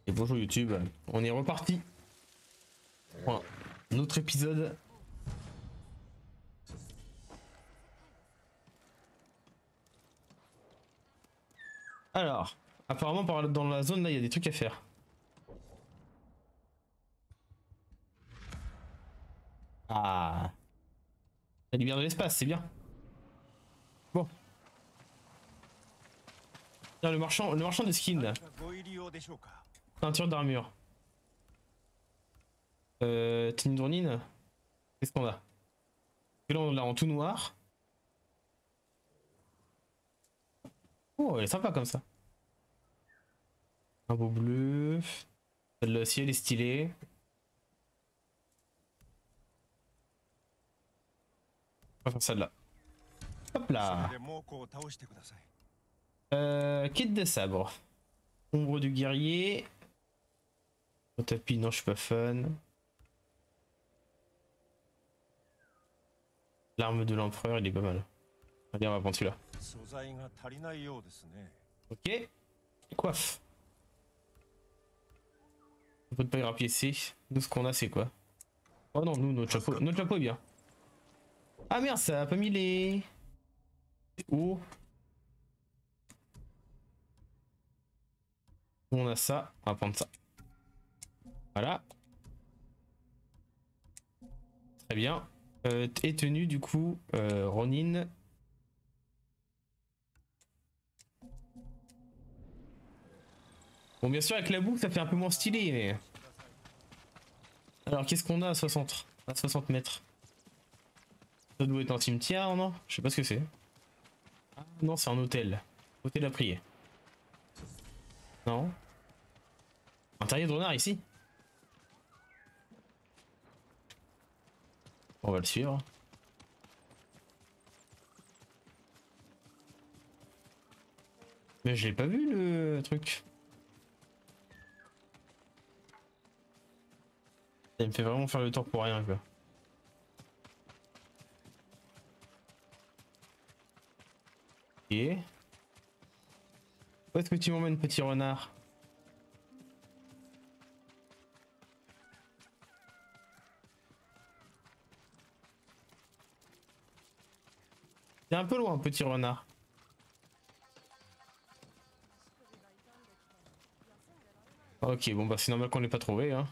Et bonjour YouTube, on est reparti pour un autre épisode. Alors, apparemment dans la zone là il y a des trucs à faire. Ah, la lumière de l'espace, c'est bien. Bon, tiens, le marchand des skins là. Peinture d'armure. Tenue de Ronin. Qu'est-ce qu'on a? Et là on l'a en tout noir. Oh, elle est sympa comme ça. Un beau bleu. Celle-là aussi elle est stylée. On va faire celle-là. Hop là. Kit de sabre. Ombre du guerrier. Au tapis, non, je suis pas fan. L'arme de l'empereur, il est pas mal. Allez, on va prendre celui-là. Ok. Coiffe. On peut pas y rapiécer. Nous, ce qu'on a, c'est quoi? Oh non, nous, notre chapeau est bien. Ah merde, ça a pas mis les... Oh. On a ça. On va prendre ça. Voilà. Très bien. Et tenue, du coup, Ronin. Bon, bien sûr, avec la boucle, ça fait un peu moins stylé, mais... Alors, qu'est-ce qu'on a à 60? À 60 mètres. Ça doit être un cimetière, non? Je sais pas ce que c'est. Ah, non, c'est un hôtel. Hôtel à prier. Non. Un terrier de renard ici. On va le suivre. Mais j'ai pas vu le truc. Il me fait vraiment faire le tour pour rien quoi. Et où est-ce que tu m'emmènes, petit renard? T'es un peu loin, petit renard. Ok, bon bah c'est normal qu'on l'ait pas trouvé hein.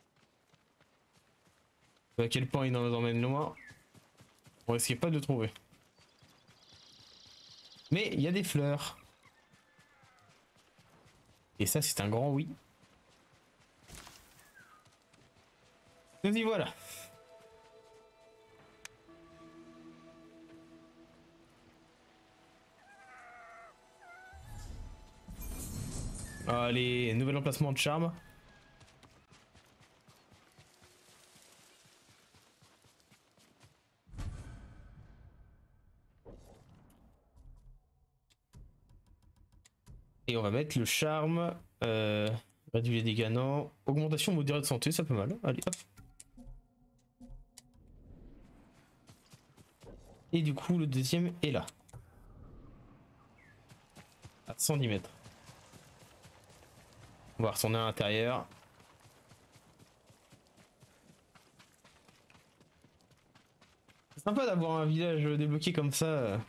À quel point il nous emmène loin. On risquait pas de le trouver. Mais il y a des fleurs. Et ça c'est un grand oui. Nous y voilà. Allez, nouvel emplacement de charme. Et on va mettre le charme. Réduire les dégâts, non. Augmentation modérée de santé, ça peut mal. Allez, hop. Et du coup, le deuxième est là. À 110 mètres. On va retourner à l'intérieur. C'est sympa d'avoir un village débloqué comme ça.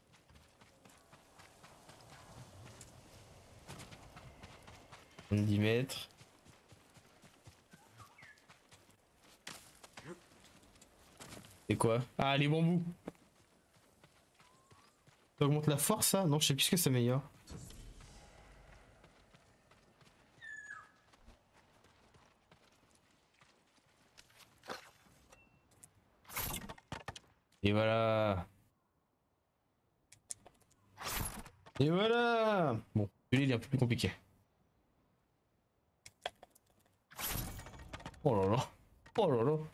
10 mètres. C'est quoi? Ah, les bambous. Ça augmente la force, ça? Non, je sais plus ce que ça meilleur. Et voilà. Et voilà. Bon, celui-là, il est un peu plus compliqué. Oh là là. Oh là là.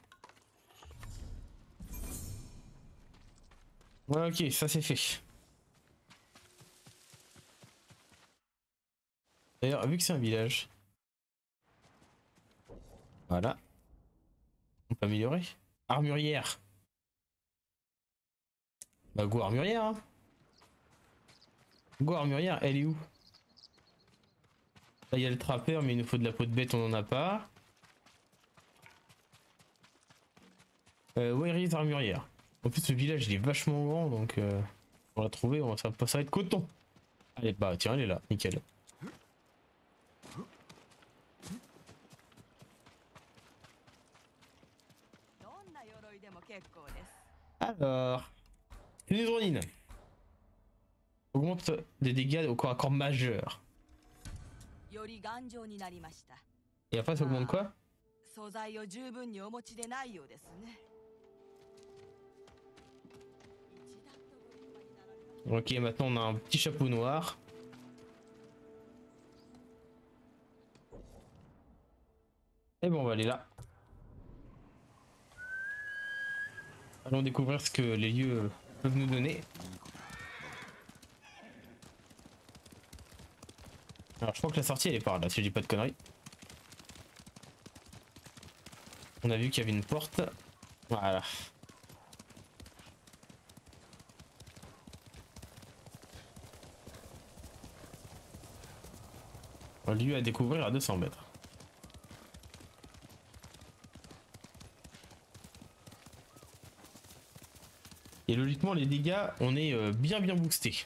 Ouais, ok, ça c'est fait. D'ailleurs, vu que c'est un village. Voilà. On peut améliorer. Armurière. Bah, go armurière, hein. Go armurière, elle est où? Là il y a le trappeur mais il nous faut de la peau de bête, on en a pas. Where armurière. En plus ce village il est vachement grand donc on l'a trouvé, ça va être coton. Allez bah tiens elle est là, nickel. Alors, une hydronine. Augmente des dégâts au corps à corps majeur. Et après ça augmente quoi? Ok, maintenant on a un petit chapeau noir. Et bon on va aller là. Allons découvrir ce que les lieux peuvent nous donner. Alors je crois que la sortie elle est par là si je dis pas de conneries. On a vu qu'il y avait une porte. Voilà. Un lieu à découvrir à 200 mètres. Et logiquement les dégâts on est bien boosté.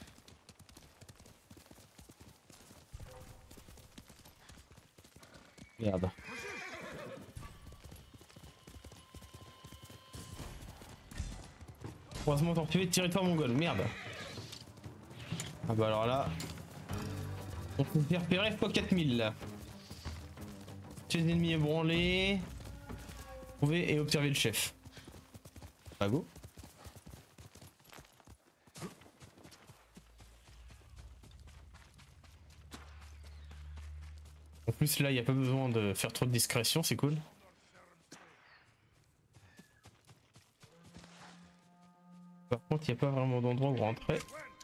Merde. Croisement torpillé, territoire mongol, merde. Ah bah alors là. On peut faire repérer x4000 là. Chez les ennemis ébranlés. Trouver et observer le chef. Bah go. En plus là il n'y a pas besoin de faire trop de discrétion, c'est cool. Par contre il n'y a pas vraiment d'endroit où rentrer.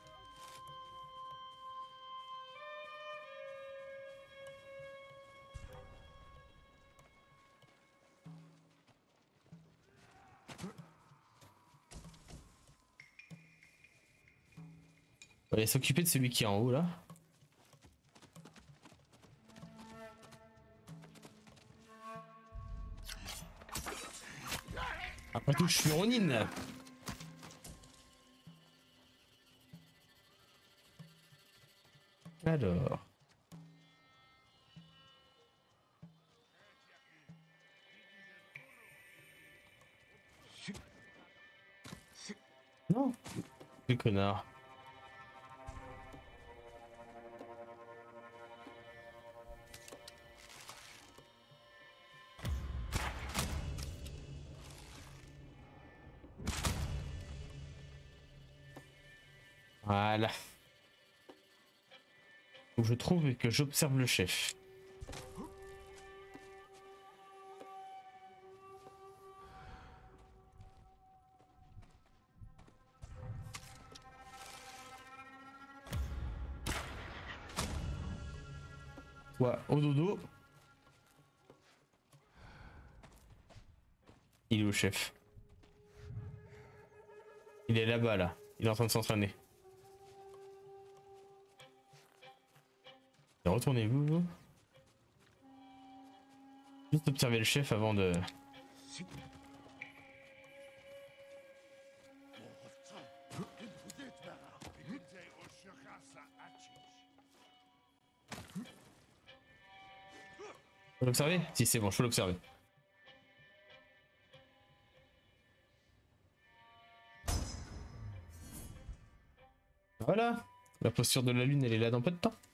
On va aller s'occuper de celui qui est en haut là. Après tout je suis Ronin. Alors. Non. Quel connard. Voilà. Faut que je trouve et que j'observe le chef. Ouais, au dodo. Il est où le chef? Il est là-bas là. Il est en train de s'entraîner. Retournez-vous. Vous. Juste observer le chef avant de... Faut l'observer? Si c'est bon, je peux l'observer. Voilà. La posture de la lune elle est là dans peu de temps.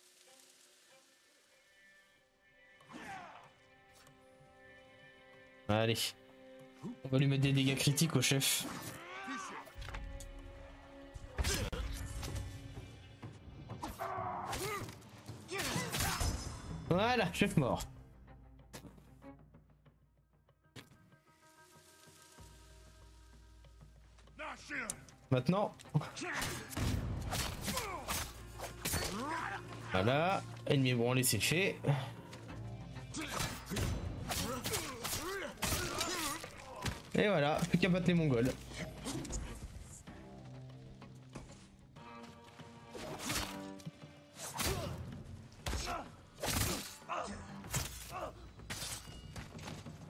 Allez. On va lui mettre des dégâts critiques au chef. Voilà, chef mort. Maintenant. Voilà, ennemi ébranlé c'est fait. Et voilà, plus qu'à battre les Mongols.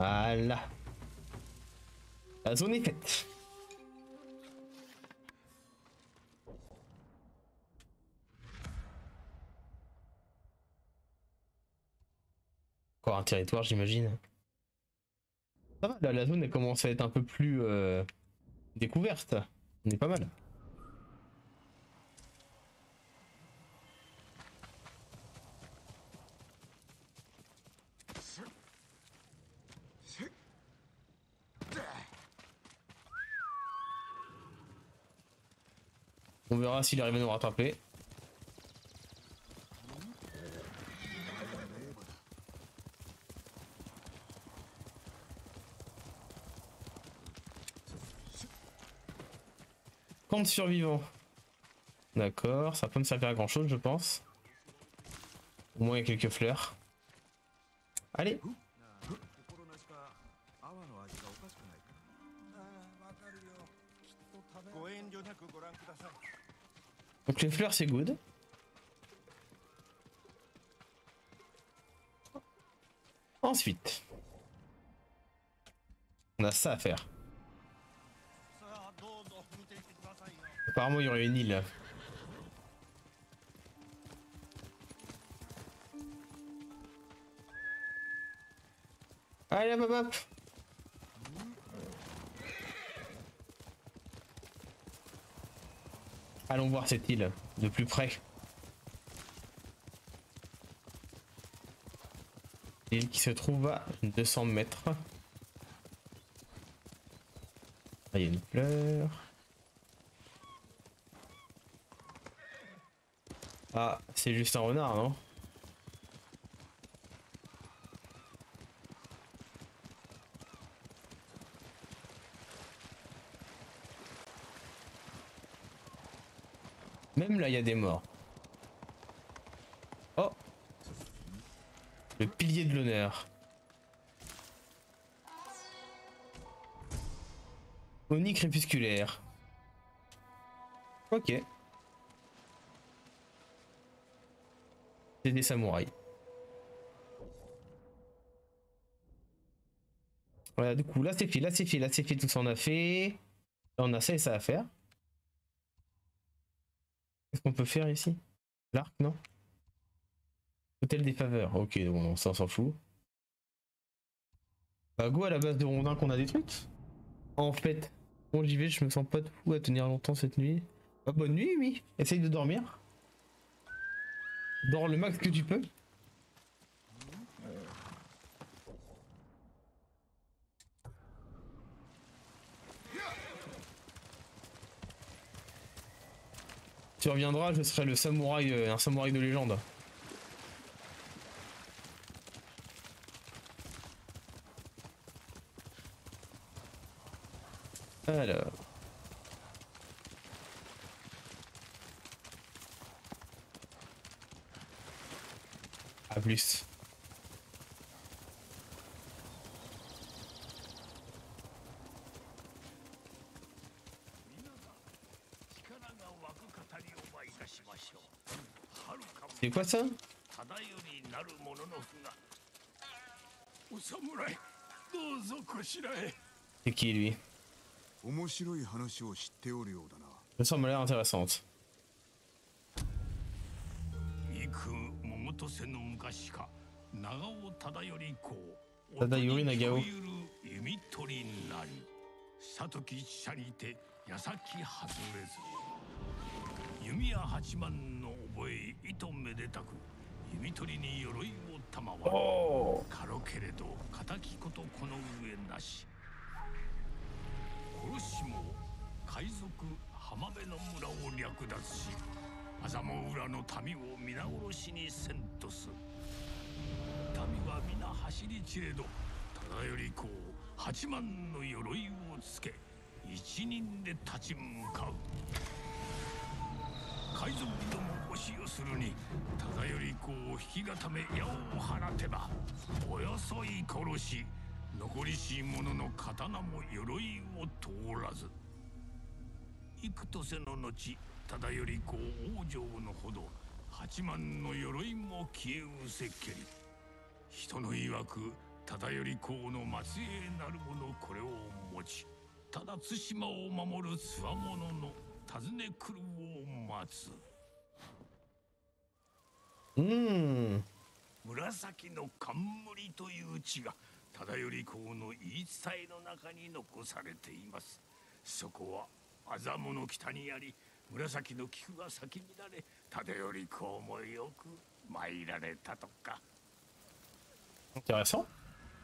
Voilà. La zone est faite. Encore un territoire, j'imagine. Ça va, là, la zone elle commence à être un peu plus découverte. On est pas mal. On verra s'il arrive à nous rattraper. Camp de survivants. D'accord, ça peut me servir à grand chose, je pense. Au moins il y a quelques fleurs. Allez. Donc les fleurs c'est good. Ensuite, on a ça à faire. Apparemment il y aurait une île. Allez hop hop hop. Allons voir cette île de plus près. L'île qui se trouve à 200 mètres. Ah, il y a une fleur. Ah, c'est juste un renard, non? Même là, il y a des morts. Oh! Le pilier de l'honneur. Oni crépusculaire. Ok. C'est des samouraïs. Voilà, du coup, là c'est fait, là c'est fait, là c'est fait, tout ça on a fait. Là, on a ça et ça à faire. Qu'est-ce qu'on peut faire ici? L'arc, non? Hôtel des faveurs. Ok, bon, ça on s'en fout. Bah, go à la base de rondins qu'on a détruite. En fait, bon j'y vais, je me sens pas de fou à tenir longtemps cette nuit. Bah, bonne nuit, oui. Essaye de dormir. Dors le max que tu peux. Tu reviendras, je serai le samouraï, un samouraï de légende. Alors. À plus. C'est quoi ça? C'est qui lui? Ça semble l'air intéressante. Tadayori Nagao. Oh! 海賊浜辺の村を略奪し麻も浦の民を皆殺しにせんとす民は皆走り散れど忠頼公8万の鎧をつけ一人で立ち向かう海賊ども押し寄するに忠頼公を引き固め矢を放てばおよそい殺し残りし者の刀も鎧を通らず幾年の後忠頼公往生のほど8万の鎧も消え失せけり人の曰く忠頼公の末裔なる者これを持ち、ただ対馬を守るつわものの訪ね来るを待つ。紫の冠という地が忠頼公の言い伝えの中に残されています。そこは痣の北にあり、紫の菊が咲き乱れ、忠頼公もよく参られたとか。 Intéressant.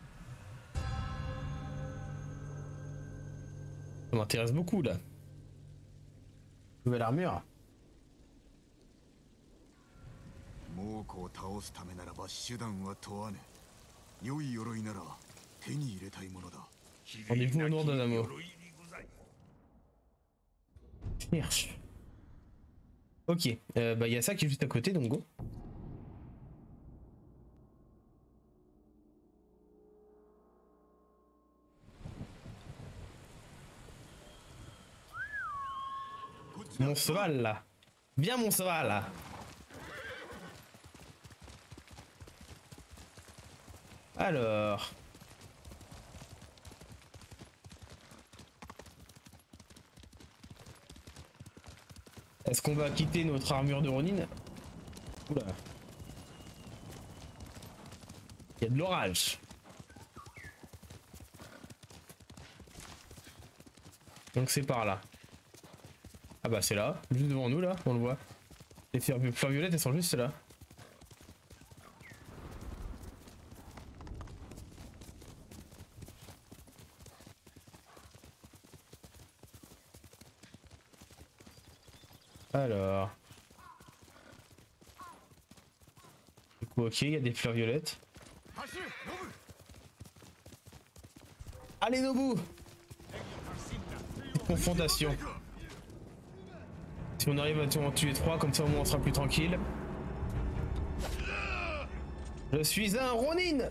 Ça m'intéresse beaucoup là. Nouvelle armure. 猛虎を倒すためならば手段は問わぬ。良い鎧なら手に入れたいものだ。 Rendez-vous au nord d'Anamo. Cherche. Ok, bah il y a ça qui est juste à côté, donc go. Mon cheval là. Viens mon cheval là. Alors. Est-ce qu'on va quitter notre armure de Ronin? Oula. Il y a de l'orage. Donc c'est par là. Ah bah c'est là, juste devant nous là, on le voit. Les fleurs violettes elles sont juste là. Alors. Du coup ok, il y a des fleurs violettes. Allez Nobu! Confrontation. Si on arrive à en tuer 3, comme ça au moins on sera plus tranquille. Je suis un Ronin!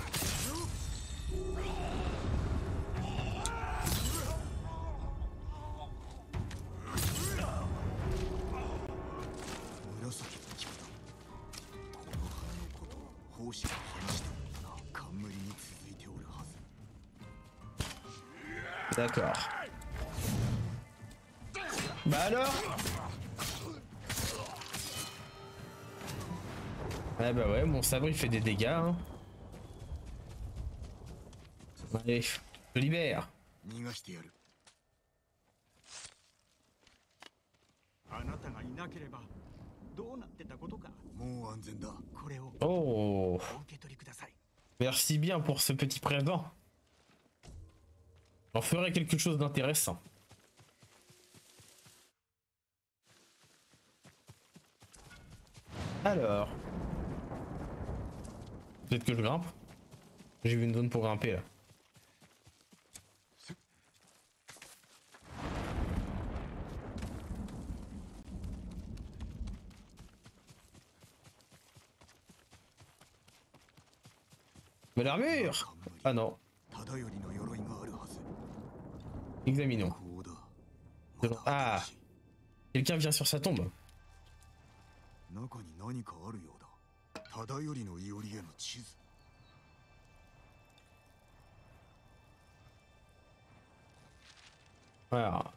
D'accord. Bah alors? Ouais bah ouais, mon sabre il fait des dégâts hein. Allez, je libère. Oh. Merci bien pour ce petit présent. J'en ferai quelque chose d'intéressant. Alors. Peut-être que je grimpe. J'ai vu une zone pour grimper là. Mais l'armure! Ah non. Examinons. Ah! Quelqu'un vient sur sa tombe. Alors.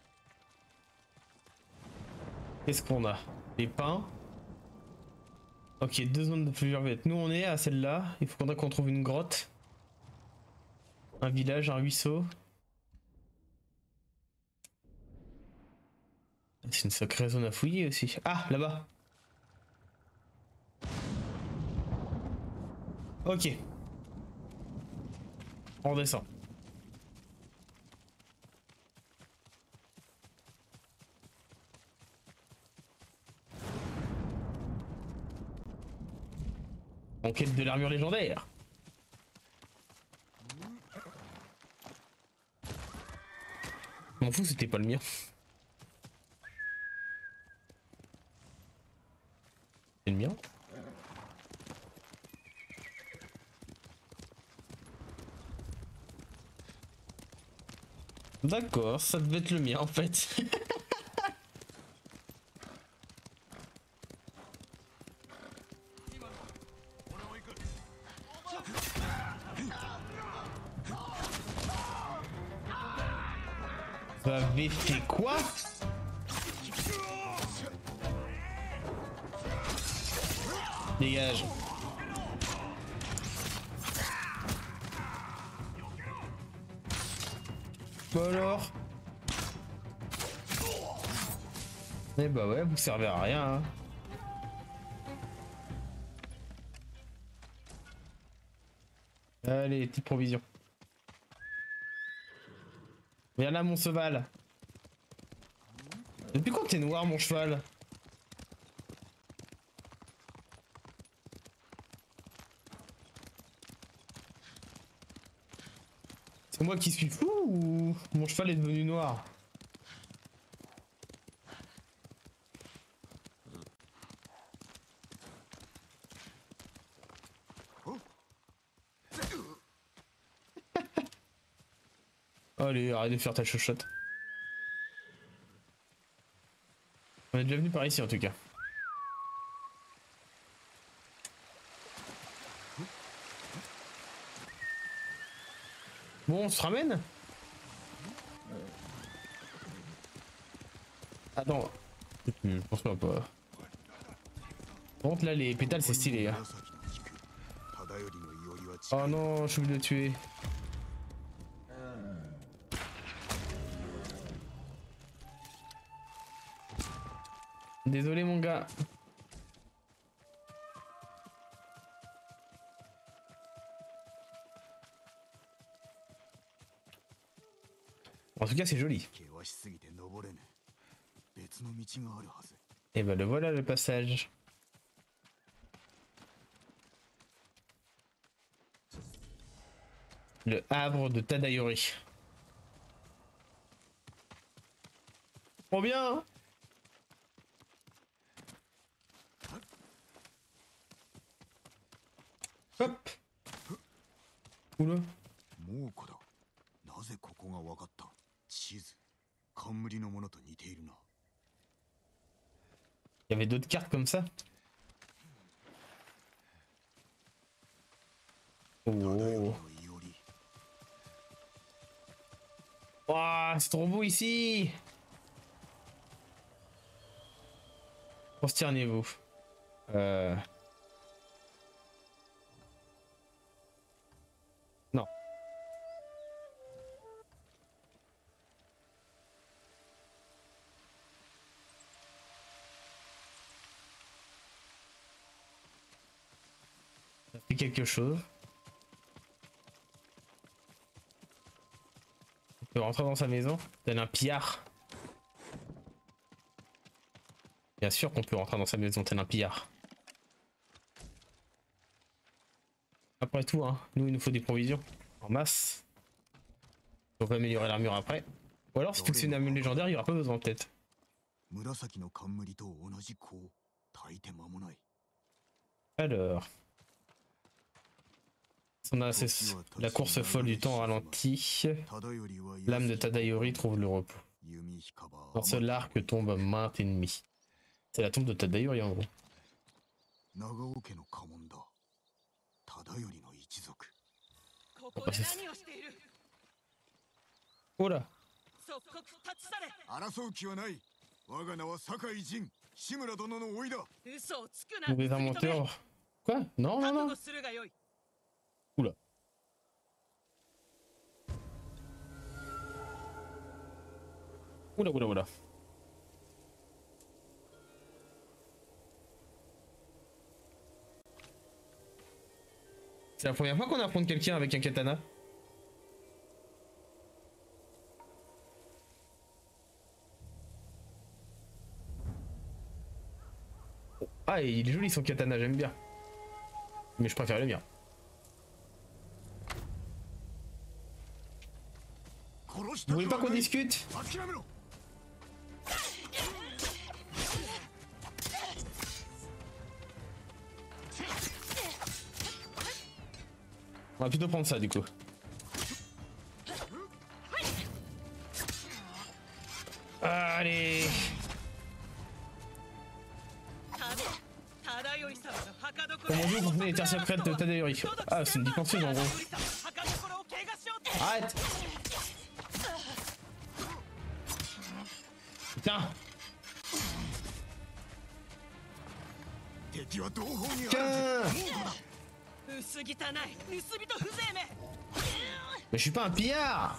Qu'est-ce qu'on a? Les pins. Ok, 2 zones de plusieurs bêtes. Nous on est à celle-là. Il faudra qu'on trouve une grotte. Un village, un ruisseau. C'est une sacrée zone à fouiller aussi. Ah, là-bas. Ok. On redescend. En quête de l'armure légendaire. Je m'en fous, c'était pas le mien. C'est le mien. D'accord, ça devait être le mien en fait. Vous avez fait quoi? Dégage. Bon alors. Eh bah ouais, vous servez à rien. Hein. Allez, petite provision. Viens là, mon cheval. Depuis quand t'es noir, mon cheval? C'est moi qui suis fou ou mon cheval est devenu noir? Allez, arrête de faire ta chochotte. On est déjà venu par ici en tout cas. Bon, on se ramène? Attends. Je pense pas. Par contre là les pétales c'est stylé. Hein. Oh non, je suis obligé de le tuer. Désolé mon gars. En tout cas c'est joli. Et ben le voilà le passage. Le havre de Tadayori. Trop bien hein. Hop. Oula. Il y avait d'autres cartes comme ça. Oh. Ouah, c'est trop beau ici. Prosternez-vous. Non. Ça fait quelque chose. On peut rentrer dans sa maison, tel un pillard. Bien sûr qu'on peut rentrer dans sa maison tel un pillard. Après tout, hein, nous il nous faut des provisions en masse. On peut améliorer l'armure après. Ou alors si c'est une armure légendaire, il n'y aura pas besoin peut-être. Alors. On a la course folle du temps ralenti. L'âme de Tadayori trouve le repos. Dans ce arc tombe maintes ennemis. C'est la tombe de Tadayori en gros. Oh là. Mauvais inventeur. Quoi? Non, non, non. Oula. Oula, oula, oula. C'est la première fois qu'on affronte quelqu'un avec un katana. Ah, il est joli son katana, j'aime bien. Mais je préfère le mien. Vous voulez pas qu'on discute? On va plutôt prendre ça du coup. Allez. Comment on dit vous contenez les terres secrètes de Tadayori? Ah, c'est une défenseuse en gros. Arrête. Tiens. 敵は同胞にあ Tiens. らず猛虎だ薄汚い盗人風情め Mais je suis pas un pillard.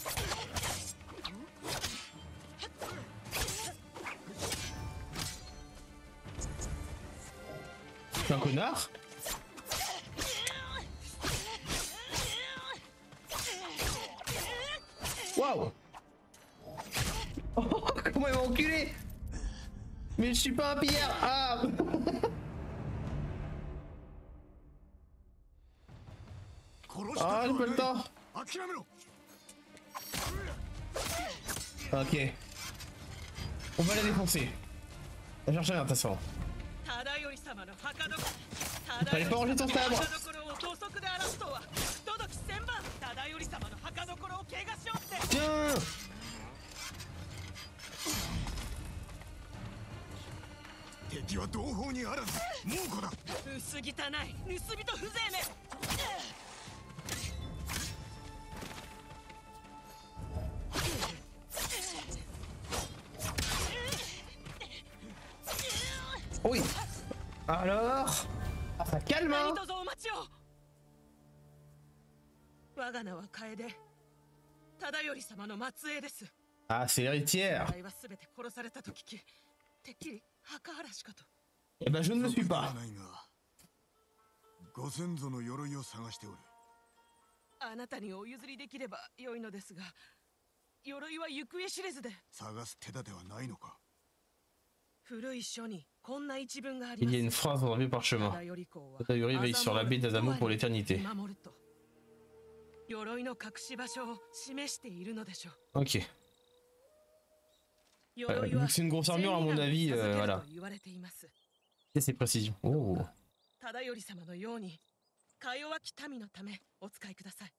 Je suis un connard. Waouh. Oh, comment il m'a enculé. Mais je suis pas un pillard. Ah. Ah, j'ai pas le temps. 諦めろ Ok. On va la défoncer. On va chercher rien de toute façon. 忠頼様の墓所 Fallait pas ranger ton sabre. 墓所を土足で荒らすとは不届き千万忠頼様の墓所を汚しよって Tiens. 敵は同胞にあらず猛虎だ薄汚い盗人風情め Oui. Alors. Ah, ça calme, hein. 何卒お待ちを我が名は楓忠頼様の末裔です Ah, c'est l'héritière. 私は全て殺されたと聞きてっきり墓荒らしかと Eh ben, je ne le suis 族では pas. ないがご先祖の鎧を探しておるあなたにお譲りできれば良いのですが鎧は行方知れずで探す手立てはないのか古い書にこんな一文があり Il ま y a す une phrase dans un vieux parchemin. 忠頼公は Tadayori veille sur la baie d'Azamo pour l'éternité. 見守ると鎧の隠し場所を示しているのでしょう Ok. 鎧 vu は que c'est une grosse armure, à mon avis, 授ける voilà. と言われています Et ses précisions. Oh. 忠頼様のようにか弱き民のためお使いください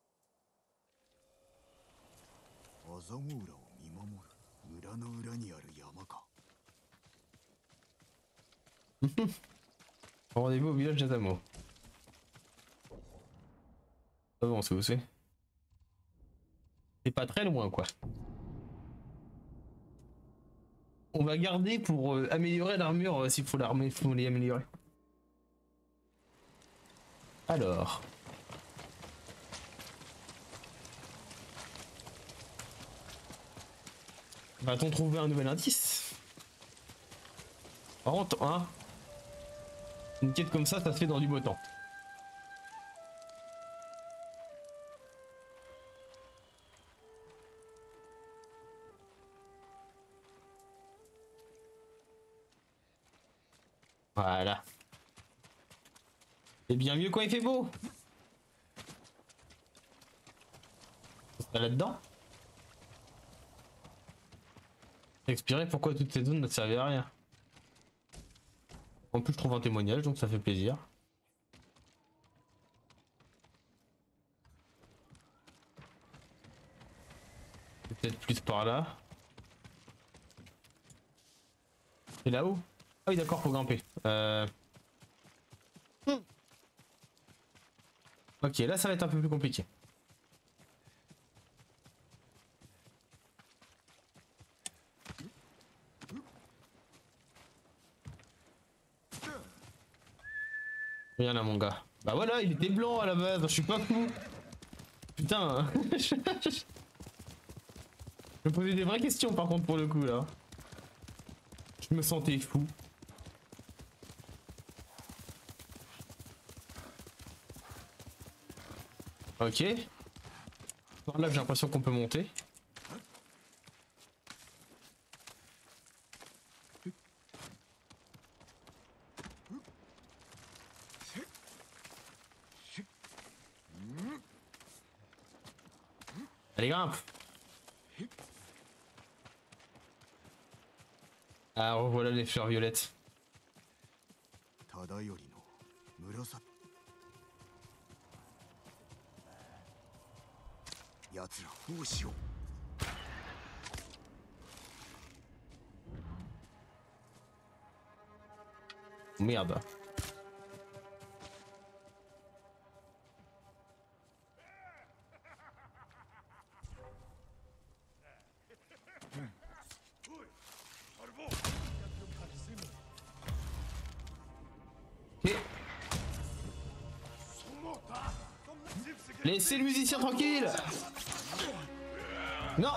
アザモ浦を見守る裏の裏にある山か Rendez-vous au village d'Azamo. Ah bon, c'est où c'est? C'est pas très loin, quoi. On va garder pour améliorer l'armure s'il faut l'armer, faut les améliorer. Alors. Va-t-on trouver un nouvel indice? Par contre, hein, une quête comme ça se fait dans du beau temps. Voilà. C'est bien mieux quand il fait beau. C'est là-dedans. Expirer, pourquoi toutes ces zones ne servaient à rien. En plus je trouve un témoignage donc ça fait plaisir. Peut-être plus par là. Et là-haut? Ah oui d'accord, faut grimper. Ok, là ça va être un peu plus compliqué. Rien là mon gars. Bah voilà, il était blanc à la base, je suis pas fou. Putain. Je me posais des vraies questions par contre pour le coup là. Je me sentais fou. Ok. Par là j'ai l'impression qu'on peut monter. Allez grimpe. Ah revoilà les fleurs violettes. 忠頼の紫奴らどうしよう Merde. Laissez le musicien tranquille. Non.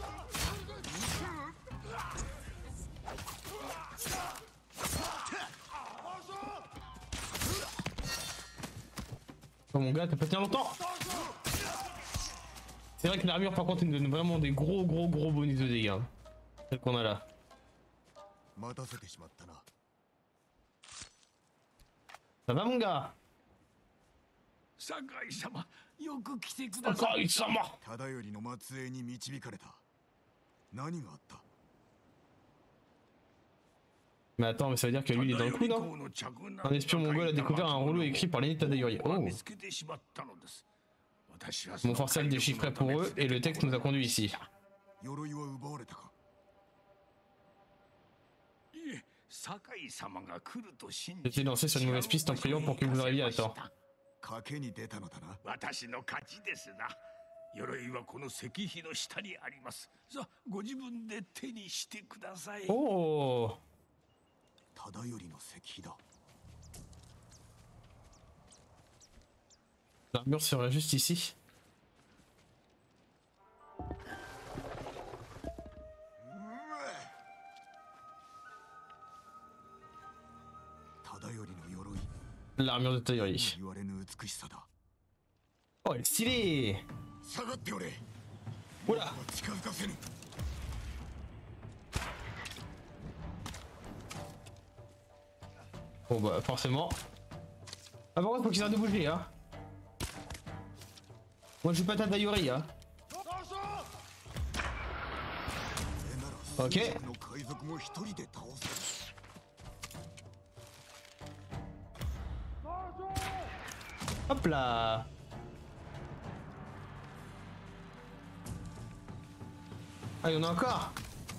Oh mon gars, t'as pas tenu longtemps. C'est vrai que l'armure par contre il nous donne vraiment des gros bonus de dégâts. Celle qu'on a là. 待たせてしまったな。 Ça va mon gars? 酒井様、よく来てください。 Encore une sama. 忠頼の末裔に導かれた。何があった？ Mais attends, mais ça veut dire que lui il est dans le coup, non? Un espion mongol a découvert un rouleau écrit par l'aîné Tadayori. Oh! M'ont forcé à le déchiffrer pour eux et le texte nous a conduits ici. 鎧は奪われたか？ J'étais lancé sur une mauvaise piste en priant pour que vous arriviez à temps. 賭けに出たのだな。 私の勝ちですな。鎧はこの石碑の下にあります。さあ、ご自分で手にしてください。 Oh! 忠頼の石碑だ。 L'armure serait juste ici. 忠頼の鎧。 L'armure de Tadayori. 言われぬ美しさだ。 Oh, elle est stylée! 下がっておれ。 Oula! 近づかせぬ。 Bon bah forcément. Ah par contre faut qu'ils arrêtent de bouger hein. Moi je joue pas Tadayori hein. Ok. Hop là. Ah, il y en a encore.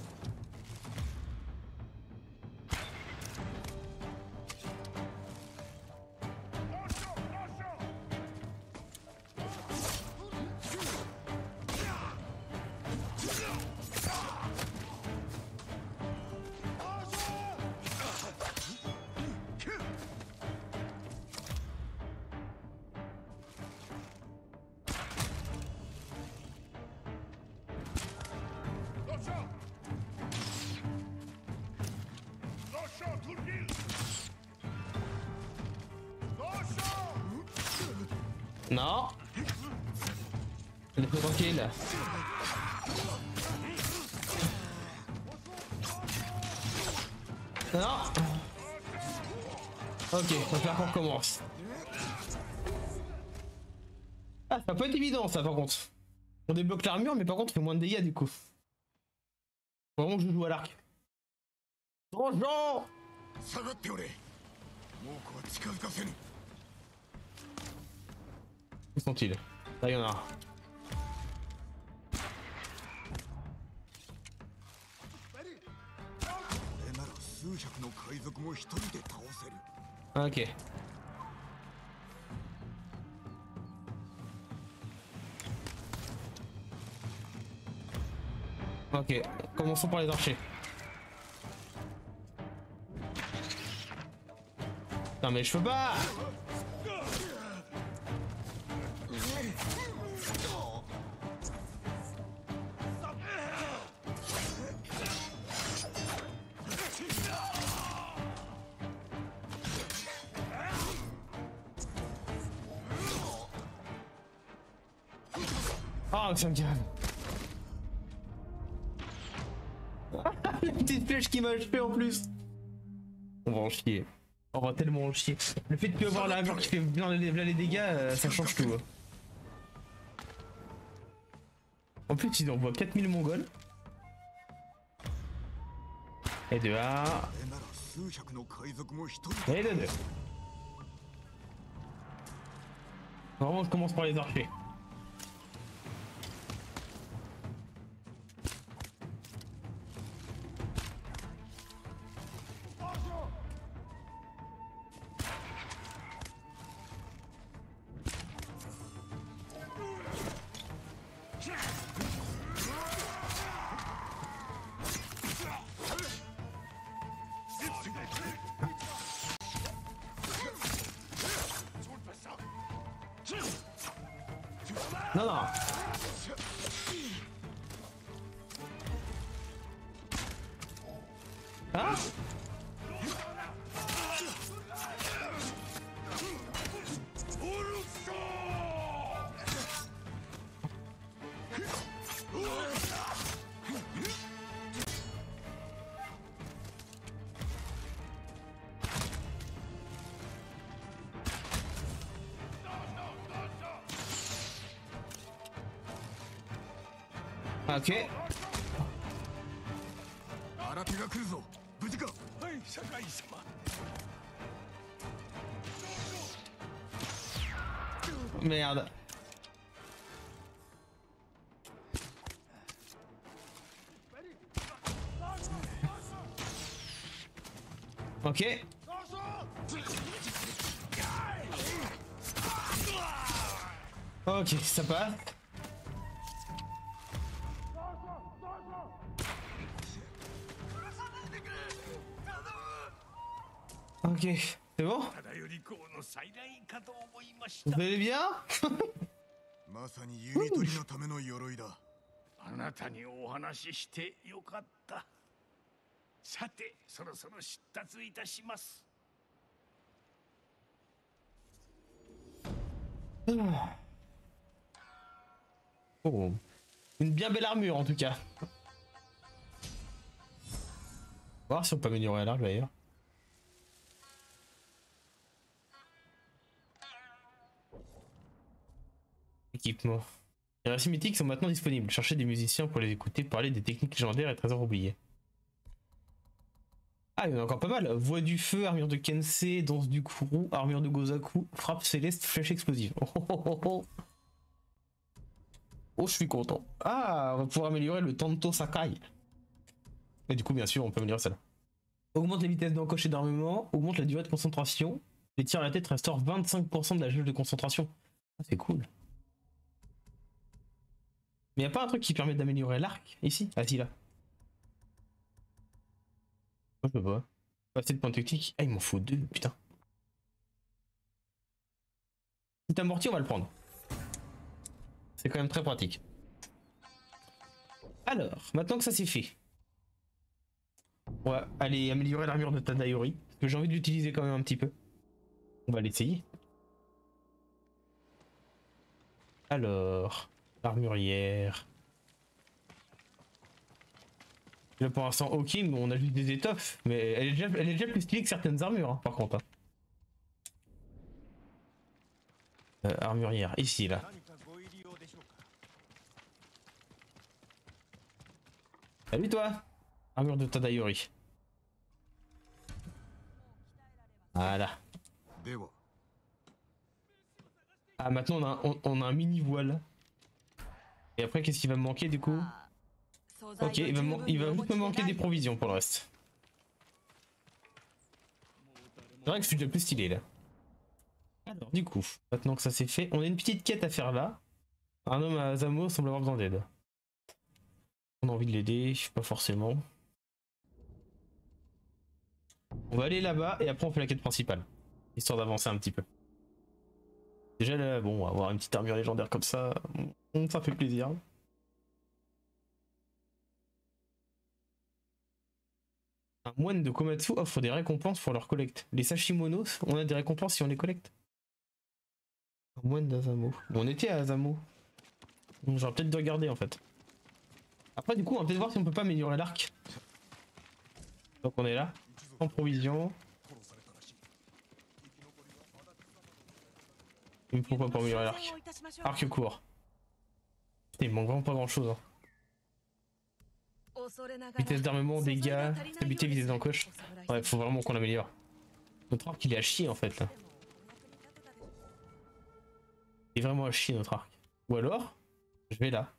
Non. Laisse-moi tranquille. Non. Ok, on va faire qu'on recommence. Ah, ça peut être évident ça par contre. On débloque l'armure mais par contre on fait moins de dégâts du coup. Faut vraiment que je joue à l'arc. Tranchant. Où sont-ils? Là il y en a un. Ok. Ok, commençons par les archers. Non mais je peux pas. Ah, ça me calme. La petite flèche qui m'a achevé en plus. On va en chier. On va tellement en chier. Le fait de plus avoir l'armure qui fait bien les dégâts, ça change tout. En plus, ils envoient 4000 mongols. Et de 1. Et de 2. Vraiment, je commence par les archers. Non, non. Hein? Ok. 新手が来るぞ。無事か。 はい、酒井様。 Merde. Ok. Ok, ça passe. Ok, c'est bon? 忠頼公の再来かと思いまし Vous た。 allez bien? まさに弓取りのための鎧だ。 あなたにお話ししてよかった。さて、そろそろ出立いたします。 Oh. Une bien belle armure en tout cas. On va voir si on peut améliorer l'arme d'ailleurs. Équipement. Les récits mythiques sont maintenant disponibles. Cherchez des musiciens pour les écouter parler des techniques légendaires et trésors oubliés. Ah, il y en a encore pas mal. Voix du feu, armure de Kensei, danse du Kourou, armure de Gozaku, frappe céleste, flèche explosive. Oh, oh, oh, oh. Oh, je suis content. Ah, on va pouvoir améliorer le Tanto Sakai. Et du coup, bien sûr, on peut améliorer celle-là. Augmente la vitesse d'encoche et d'armement, augmente la durée de concentration. Les tirs à la tête restaurent 25% de la jauge de concentration. Ah, c'est cool. Mais y a pas un truc qui permet d'améliorer l'arc ici? Ah si, là. Je peux pas. Pas assez de points techniques. Ah, il m'en faut 2, putain. Petit amorti, on va le prendre. C'est quand même très pratique. Alors, maintenant que ça c'est fait, on va aller améliorer l'armure de Tadayori. Parce que j'ai envie de l'utiliser quand même un petit peu. On va l'essayer. Alors, l'armurière. Là pour l'instant, ok, mais on a juste des étoffes. Mais elle est déjà plus stylée que certaines armures, hein, par contre. Hein. Armurière, ici, là. Salut toi! Armure de Tadayori. Voilà. Ah, maintenant on a un mini voile. Et après, qu'est-ce qui va me manquer du coup? Ok, il va juste me manquer des provisions pour le reste. C'est vrai que je suis déjà plus stylé là. Alors, du coup, maintenant que ça c'est fait, on a une petite quête à faire là. Un homme à Azamo semble avoir besoin d'aide. On a envie de l'aider, pas forcément. On va aller là-bas et après on fait la quête principale. Histoire d'avancer un petit peu. Déjà là, bon, avoir une petite armure légendaire comme ça, ça fait plaisir. Un moine de Komatsu offre des récompenses pour leur collecte. Les Sashimonos, on a des récompenses si on les collecte. Un moine d'Azamo. On était à Azamo. J'aurais peut-être dû regarder en fait. Après du coup on va peut-être voir si on peut pas améliorer l'arc. Donc on est là. En provision. Il me faut quoi pour améliorer l'arc? Arc court. Putain, il me manque vraiment pas grand chose. Hein. Vitesse d'armement, dégâts, stabilité, vitesse d'encoche. Ouais, faut vraiment qu'on l'améliore. Notre arc il est à chier en fait là. Il est vraiment à chier notre arc. Ou alors, je vais là.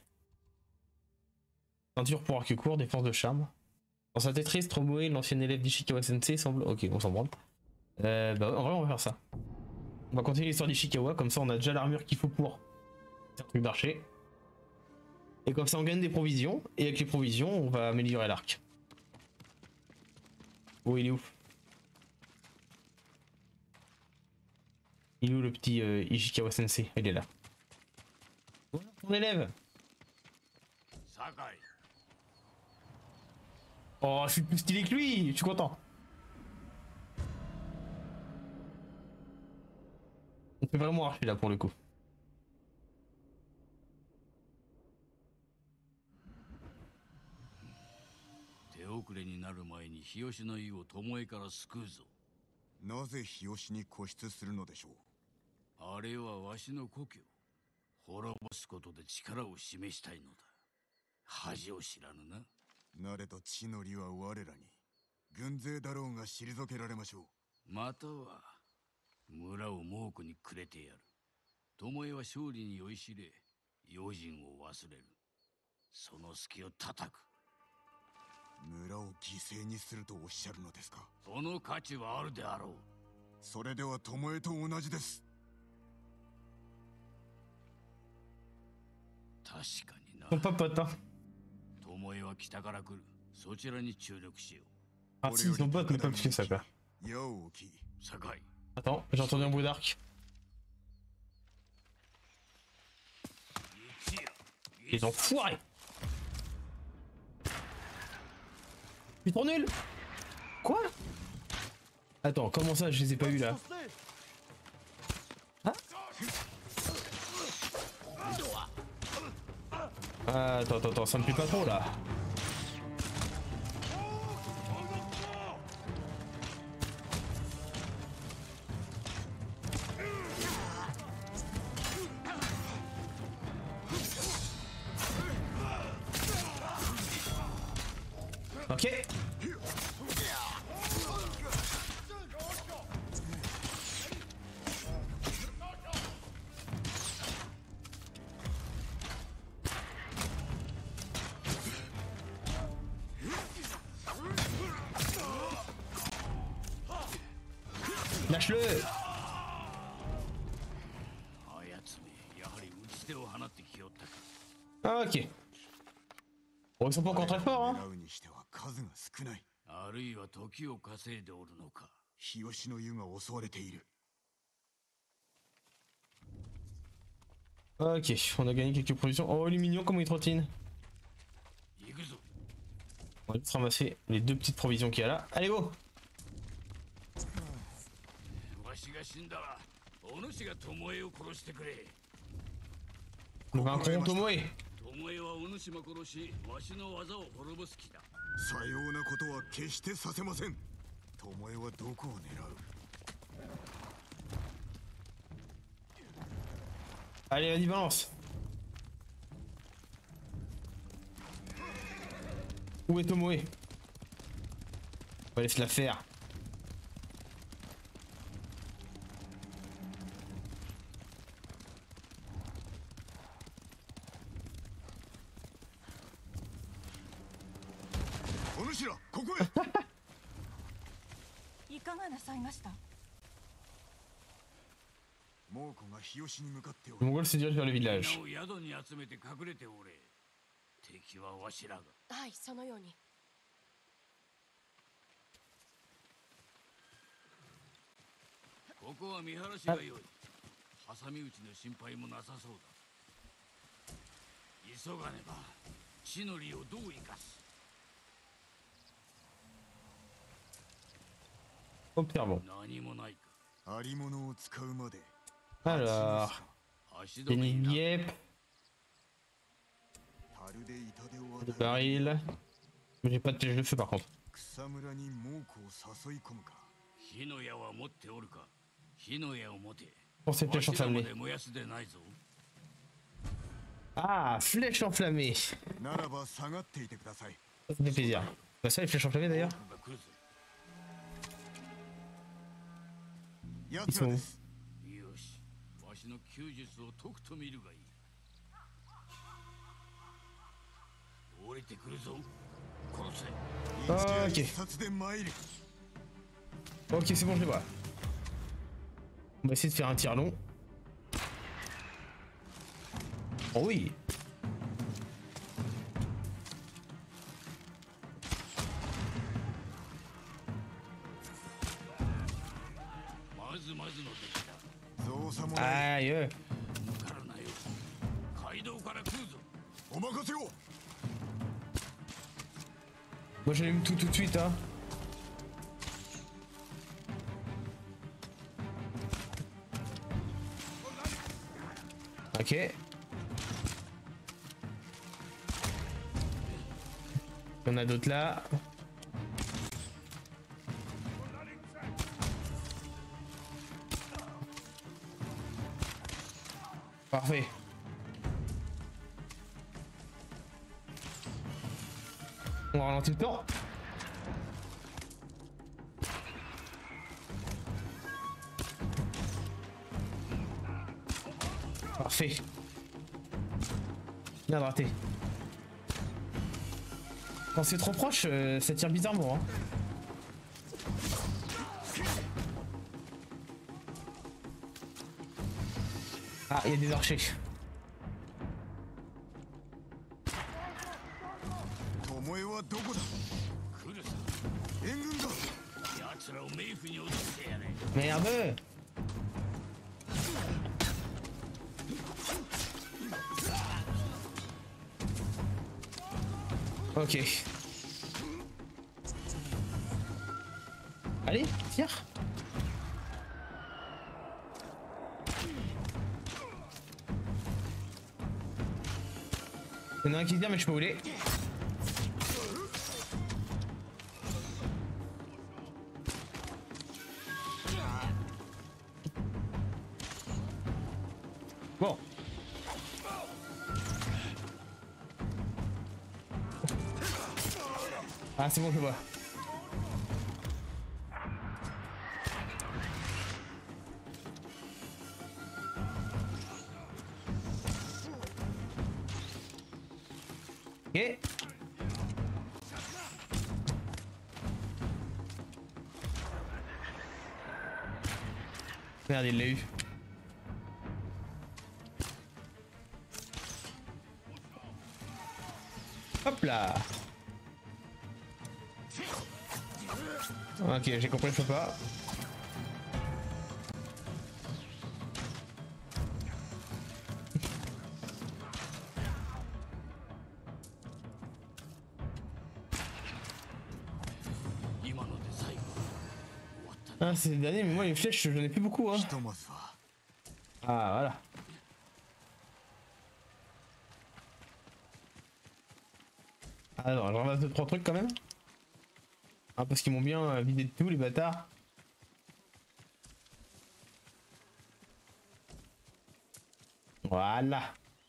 Ceinture pour arc court, défense de charme. Dans sa Tetris, Tomoe, l'ancien élève d'Ishikawa Sensei, semble. Ok, on s'en branle. Bah, en vrai, on va faire ça. On va continuer l'histoire d'Ishikawa, comme ça on a déjà l'armure qu'il faut pour faire un truc d'archer. Et comme ça on gagne des provisions, et avec les provisions, on va améliorer l'arc. Oh, il est où? Il est où le petit Ishikawa Sensei? Il est là. ton élève. 酒井 Oh, je suis plus stylé que lui, je suis content. On fait vraiment archer là pour le coup. 手遅れになる前に日吉の湯を巴から救うぞ。 なぜ日吉に固執するのでしょう。 あれはわしの故郷。滅ぼすことで力を示したいのだ。恥を知らぬな。 なれど地の利は我らに。軍勢だろうが退けられましょう。 または村を猛虎にくれてやる。巴は勝利に酔いしれ、用心を忘れる。その隙を叩く。 村を犠牲にするとおっしゃるのですか。 その価値はあるであろう。 それでは巴と同じです。 確かにな。 Son pote, hein. 巴は北から来る。そちらに注力しよう。 Ah si, son pote, mais pas plus que ça quoi. 矢を置き。 酒井。 Attends, j'ai entendu un bruit d'arc. Les enfoirés! Ils sont nuls! Quoi? Attends, comment ça je les ai pas eu là? Hein? Ah, attends, ça me plaît pas trop là. Ok. Lâche-le. あやつめ、やはり打ち手を放ってきよったか。 Ok. Bon, ils sont pas encore très forts, hein. 狙うにしては数が少ない。 あるいは時を稼いでおるのか。 日吉の湯が襲われている。 Ok, on a gagné quelques provisions. Oh, il est mignon comment il trottine. 行くぞ。 On va juste ramasser les deux petites provisions qu'il y a là. Allez, go! わしが死んだら、お主が巴を殺してくれ。 Le vaincrons Tomoe. 巴はお主も殺し、わしの技を滅ぼす気だ。 さようなことは決してさせません。巴はどこを狙う。 Allez, vas-y, balance. Où est Tomoe? On va laisser la faire. Onushira, ここへ。 いかがなさいました？ 猛虎が日吉に向かってお Le る。 Mongol se dirige vers le みんな village. を宿に集めて隠れておれ。敵はわしらが。 はい、そのように。 ここは見晴らしが良い。挟み撃ちの心配もなさそうだ。急がねば地の利をどう生かす。 Observons. 何もないか。 ありものを使うまで。 Alors, 足 des 止めにな。 guêpes, 樽で痛手を des 与え、 barils. Mais j'ai pas de piège de feu par contre. 草むらに猛虎を誘い込むか。 火の矢は持っておるか。火の矢を持て。 Pour ces わ flèches しらま enflammées. で燃やすでないぞ。 Ah, flèches enflammées. ならば下がっていてください。 Ça fait plaisir. Bah ça, les flèches enflammées d'ailleurs. が来るぞ。 奴らです。 よし、わしの弓術を解くと見るがいい。降りてくるぞ。殺せ。 Ok. 一冊で参る。 Ok, c'est bon, je les vois. On va essayer de faire un tir long. Oh oui. まずまずの敵だ。 造作もない。 Aïe. 抜からなよ。階道から来るぞ。 お任せを。 Moi j'allume tout de suite hein. Ok. Il y en a d'autres là. Parfait. On ralentit le temps. Parfait. Bien raté. Quand c'est trop proche, ça tire bizarrement. Hein. Ah, il y a des archers. 巴はどこだ。 来るさ。 援軍だ。 奴らを冥府に落としてやれ。 Merde. Ok. Allez, tire. Il y en a un qui tire mais je peux pas où il est. Bon. Ah c'est bon je le vois. Ok. Merde il l'a eu. Hop là. Ok, j'ai compris, je peux pas. Ah, c'est le dernier, mais moi les flèches, j'en ai plus beaucoup. Hein. ひとまずは Ah, voilà. Alors, je ramasse 2-3 trucs quand même. Ah, parce qu'ils m'ont bien vidé de tout, les bâtards. Voilà.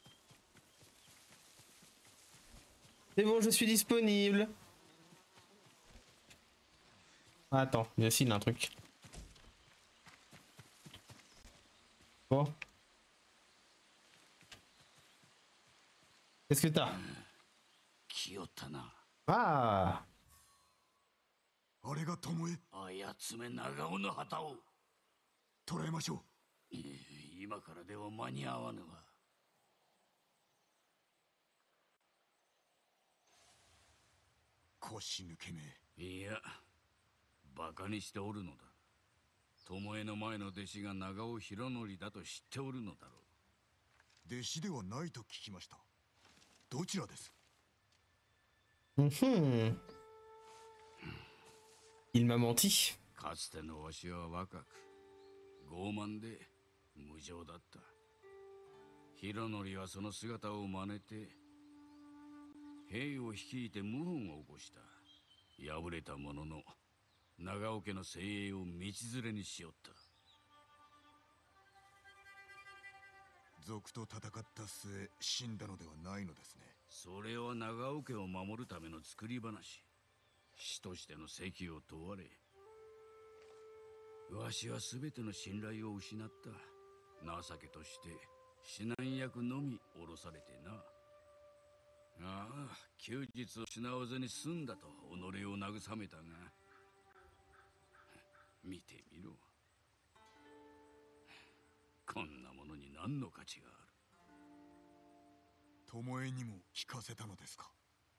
C'est bon, je suis disponible. Ah, attends, il y a aussi un truc. Bon. Qu'est-ce que t'as? 来よったな。 Ah. あれが巴あやつめ長尾の旗を。 捕らえましょう。 今からでは間に合わぬわ。 腰抜けめ。 いや、バカにしておるのだ。巴の前の弟子が長尾博則だと知っておるのだろう。 弟子ではないと聞きました。どちらです？ Il m'a menti. かつてのわしは若く傲慢で無情だった。博則はその姿を真似て兵を率いて謀反を起こした。敗れたものの長尾家の精鋭を道連れにしよった。 賊と戦った末死んだのではないのですね。 それは長尾家を守るための作り話。師としての責を問われ、わしは全ての信頼を失った。情けとして指南役のみ降ろされてな。ああ、休日を失わずに済んだと己を慰めたが、見てみろ。こんなものに何の価値がある。 巴にも聞かせたのですか？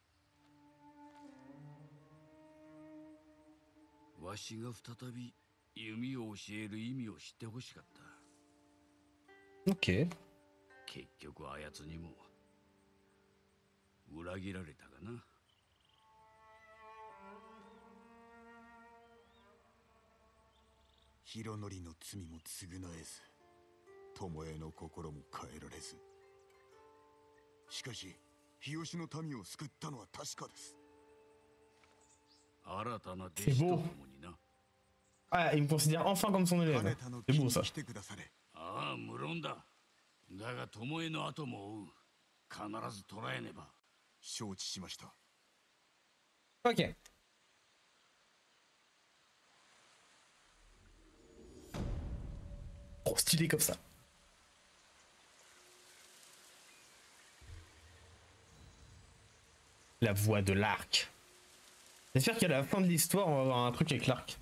わしが再び弓を教える意味を知ってほしかった。 Ok. 結局あやつにも裏切られたがな。 広則の罪も償えず、巴の心も変えられず。しかし日吉の民を救ったのは確かです。 新たな弟子と共にな。 Ah, il me considère enfin comme son élève. 金田の C'est 木 beau に ça. 来てくだされ。 ああ、無論だ。だが巴の後も追う。必ず捕らえねば。 承知しました。 Ok. Trop stylé comme ça. La voix de l'arc. J'espère qu'à la fin de l'histoire, on va avoir un truc avec l'arc.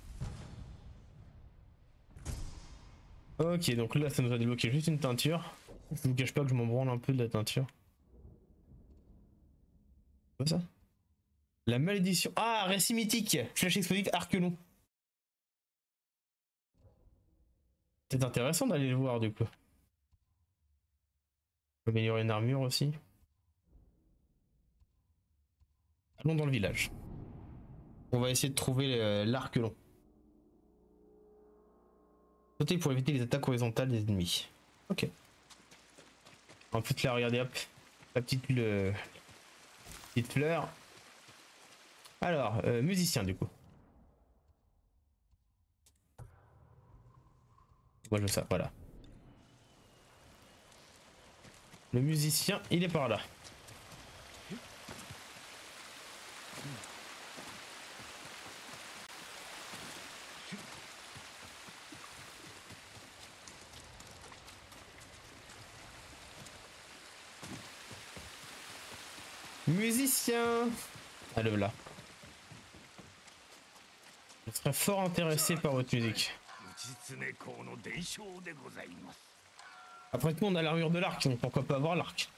Ok, donc là, ça nous a débloqué juste une teinture. Je vous cache pas que je m'en branle un peu de la teinture. Quoi ça? La malédiction. Ah, récit mythique. Flèche explosive, arc long. C'est intéressant d'aller le voir du coup. Améliorer une armure aussi. Allons dans le village. On va essayer de trouver l'arc long. Sauter pour éviter les attaques horizontales des ennemis. Ok. On peut te la regarder, hop. La petite, petite fleur. Alors, musicien du coup. Moi je veux ça, voilà. Le musicien, il est par là. Musicien. Allez là. Je serais fort intéressé par votre musique. Après tout, on a l'armure de l'arc, donc pourquoi pas avoir l'arc?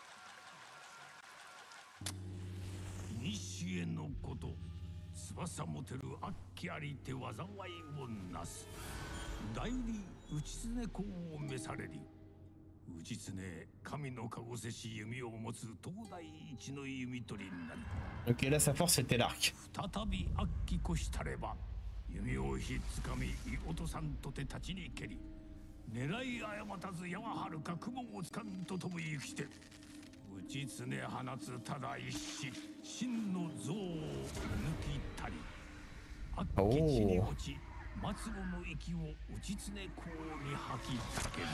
Ok, là sa force c'était l'arc. 弓をひっつかみ落とさんとて立ちに蹴り狙い誤たず矢ははるか雲をつかんと飛ぶ行きて打ちつね放つただ一死真の像を抜きたり悪鬼地に落ち末路の息を打ちつねこうに吐きたける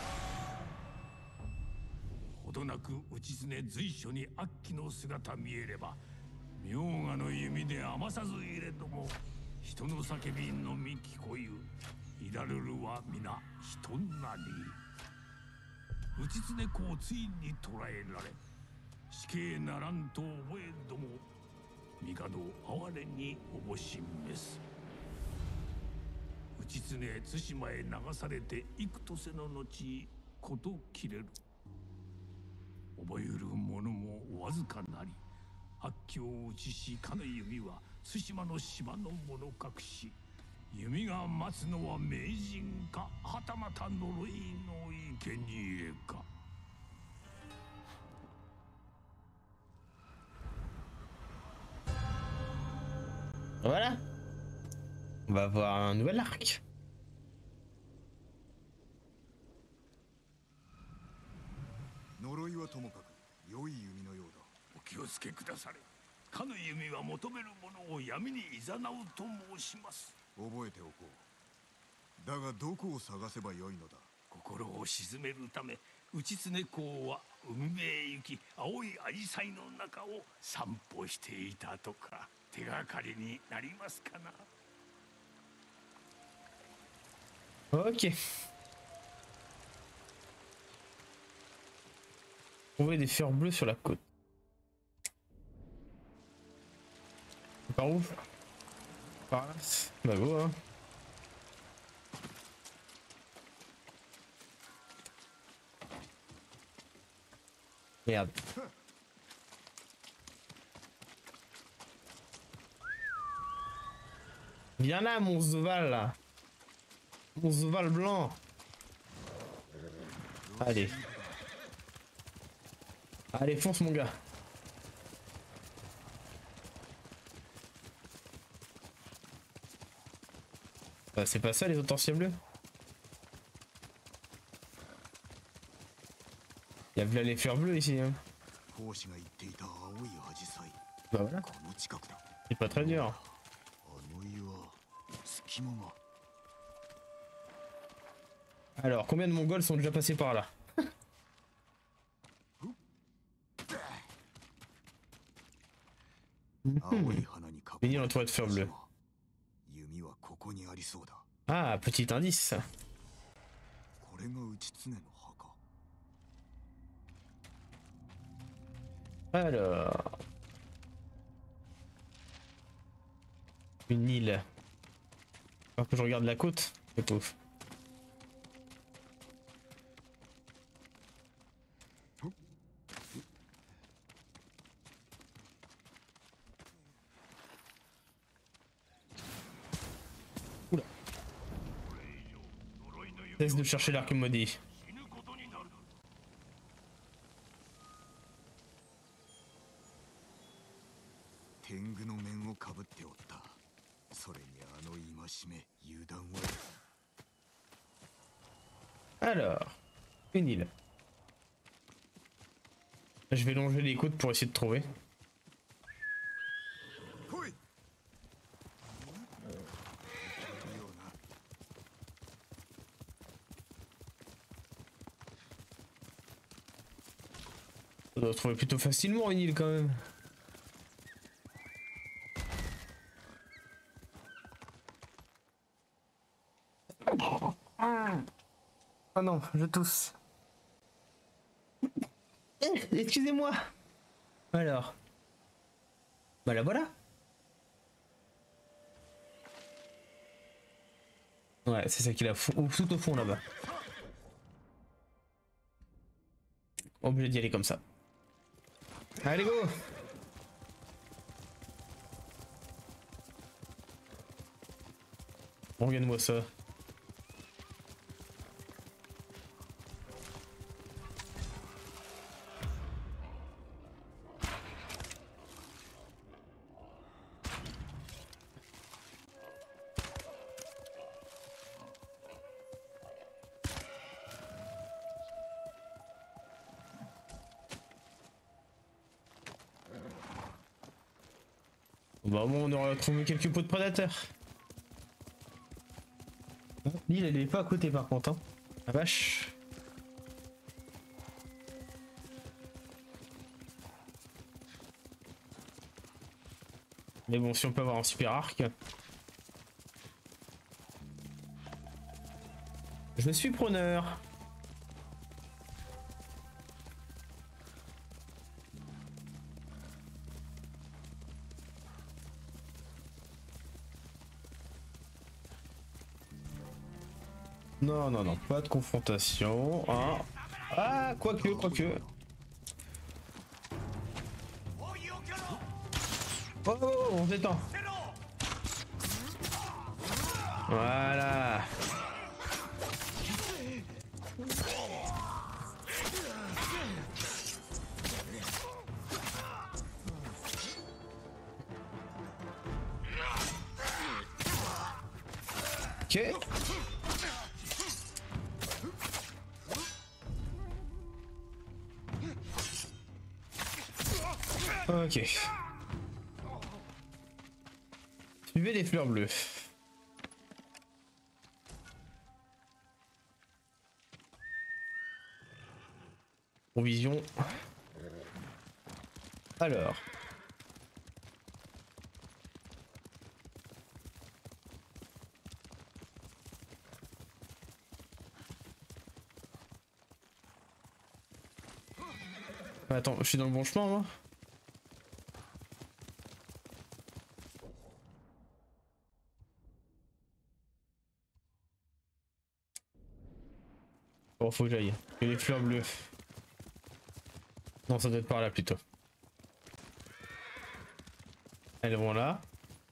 ほどなく打ちつね随所に悪鬼の姿見えれば明賀の弓で余さず入れども人の叫びのみ聞こゆいらるるは皆人なり打ちつね子をついに捕らえられ死刑ならんと覚えども帝哀れにおぼしめす打ちつね対馬へ流されて幾とせの後事切れる覚える者もわずかなり悪鬼を打ちしかの弓は対馬の島の物隠し弓が待つのは名人かはたまた呪いの生贄か Voilà. On va avoir un nouvel arc. 呪いはともかく良い弓のようだ。 お気をつけくだされ。かの弓は求める者を闇に誘うと申します。 覚えておこう。だがどこを探せばよいのだ。 心を鎮めるため内常公は海辺へ行き青いアジサイの中を散歩していたとか手がかりになりますかな。 Ok. Trouver des fleurs bleues sur la côte. Par où? Par là? Bah go hein. Merde. Viens là mon Zoval là. Mon Zoval blanc. Allez. Allez fonce mon gars. Bah, c'est pas ça les hortensias bleues? Y'a là les fleurs bleues ici. Hein. 胞子が言っていた青いアジサイ Bah voilà. この近くだ C'est pas très dur. あの岩隙間が Alors, combien de Mongols sont déjà passés par là? 青い花に囲 Venir entouré de fleurs bleues. 弓はここにありそうだ Ah, petit indice. これが内常の墓 Alors. Une île. Alors que je regarde la côte, le pauvre. Oula. Cesse de chercher l'arc maudit. 死ぬことになる。 天狗の面をかぶっておったそれにあの戒め油断は Alors, une île. Je vais longer les côtes pour essayer de trouver. 来い On doit trouver plutôt facilement une île quand même. Ah non, je tousse. Excusez-moi. Alors. Bah la voilà. Ouais, c'est ça qu'il a tout au fond là-bas. Obligé d'y aller comme ça. Allez go. Bon, regarde-moi ça. Bah au moins on aura trouvé quelques pots de prédateurs. L'île elle est pas à côté par contre hein. La vache. Mais bon si on peut avoir un super arc. Je suis preneur. Non, non, non, pas de confrontation. Hein. Ah, quoique, quoique. Oh, on s'étend. Voilà. Ok. Ok. Suivez les fleurs bleues. Provision. Alors. Attends, je suis dans le bon chemin moi. Bon, faut que j'aille. Et les fleurs bleues. Non, ça doit être par là plutôt. Elles vont là.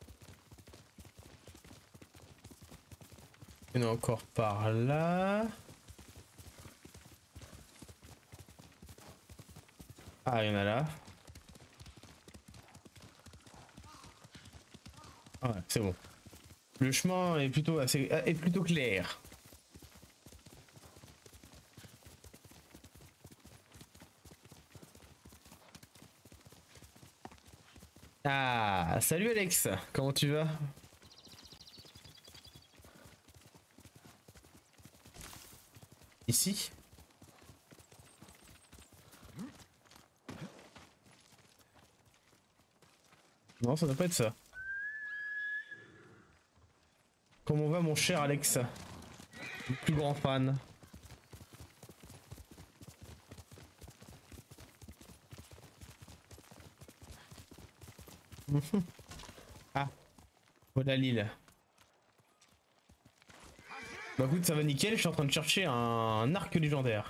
Il y en a encore par là. Ah, il y en a là. Ah ouais, c'est bon. Le chemin est plutôt est plutôt clair. Ah, salut Alex, comment tu vas? Ici? Non, ça doit pas être ça. Comment va mon cher Alex? Le plus grand fan. Ah, voilà l'île. Bah écoute, ça va nickel, je suis en train de chercher un arc légendaire.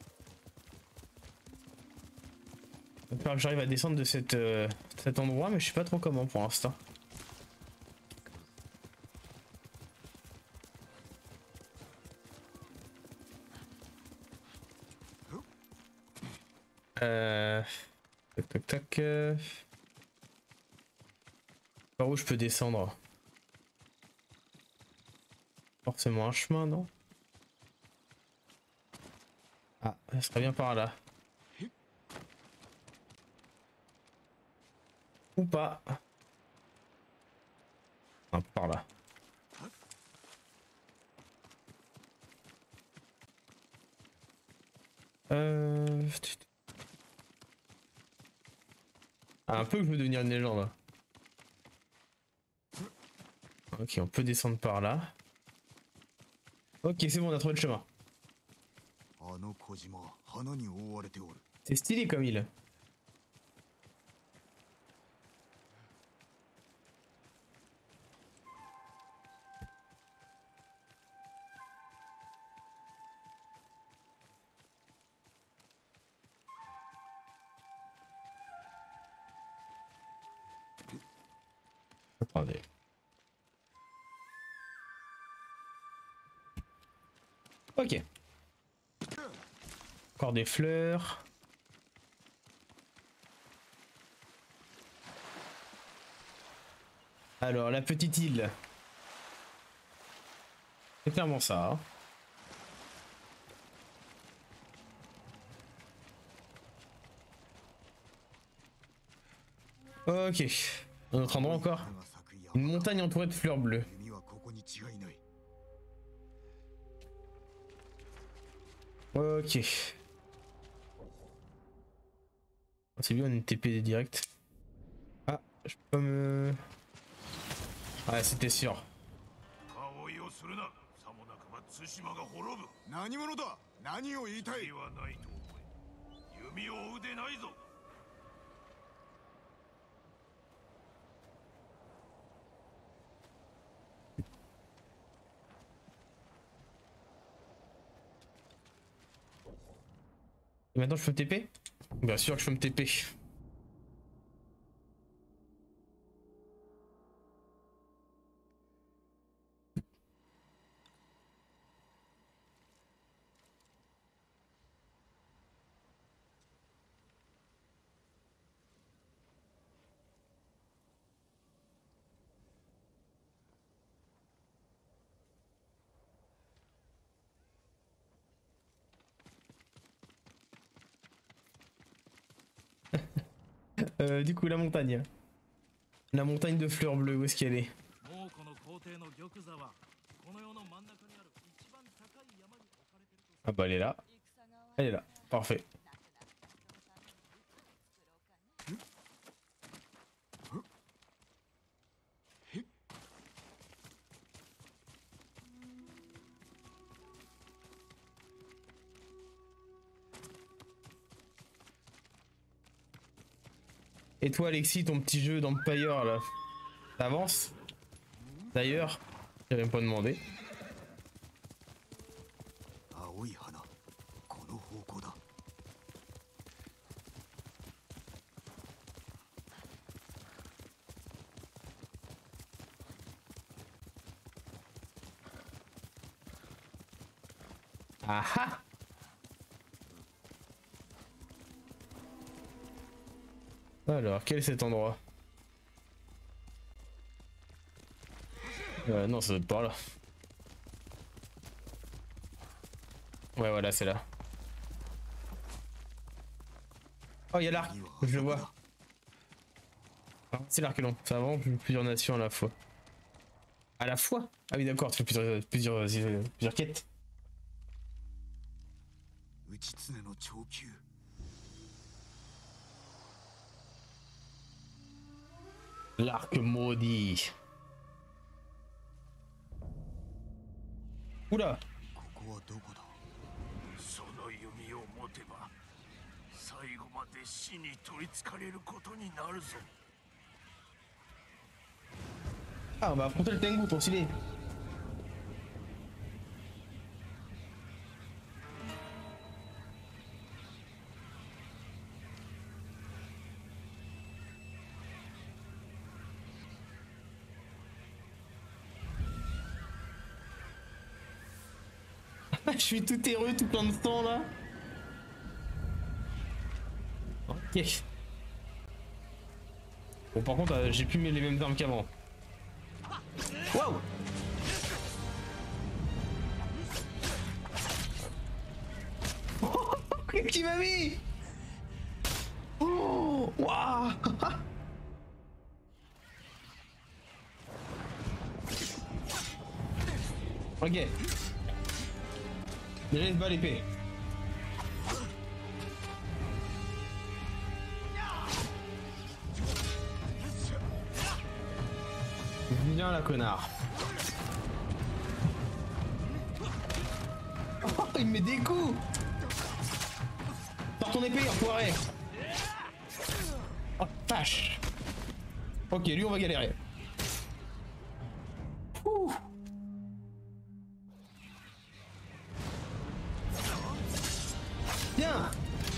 Il va falloir que j'arrive à descendre de cet endroit, mais je sais pas trop comment pour l'instant. Tac tac tac. Par où je peux descendre? Forcément un chemin, non? Ah, ça serait bien par là. Ou pas. Ah, par là. Ah, un peu que je veux devenir une légende. Ok, on peut descendre par là. Ok, c'est bon, on a trouvé le chemin. C'est stylé comme île. Attendez. Ok. Encore des fleurs. Alors, la petite île. C'est clairement ça. Hein. Ok. Un autre endroit encore. Une montagne entourée de fleurs bleues. Ok. C'est bien, on est TP direct. Ah, je peux pas me... Ouais, c'était sûr. 何者だ。何を言いたい。 弓を追うでないぞ。 Et maintenant je peux me TP? Bien sûr que je peux me TP. Du coup, la montagne. La montagne de fleurs bleues, où est-ce qu'elle est? Ah bah elle est là. Elle est là. Parfait. Et toi Alexis, ton petit jeu d'Empire là, t'avances? D'ailleurs, j'avais même pas demandé. Ah ah! Alors, quel est cet endroit? Non, ça doit être par là. Ouais, voilà, c'est là. Oh, il y a l'arc, je le vois. Ah, c'est l'arc long, ça a vraiment plusieurs nations à la fois. À la fois? Ah oui, d'accord, tu fais plusieurs quêtes. 内常の長久 L'arc maudit. Oula. ここはどこだその弓を持てば最後まで死に取りつかれることになるぞ Ah, on va affronter le Tengu, trop stylé. Je suis tout terreux, tout plein de sang là. Ok. Bon, par contre, j'ai plus les mêmes armes qu'avant. Waouh! Qu'est-ce qu'il m'a mis? Oh! Waouh! Ok. Déjà, il se bat l'épée. Viens là, connard. Oh, il me met des coups. Sors ton épée, enfoiré. Oh, vache. Ok, lui, on va galérer. Ouh. Tiens.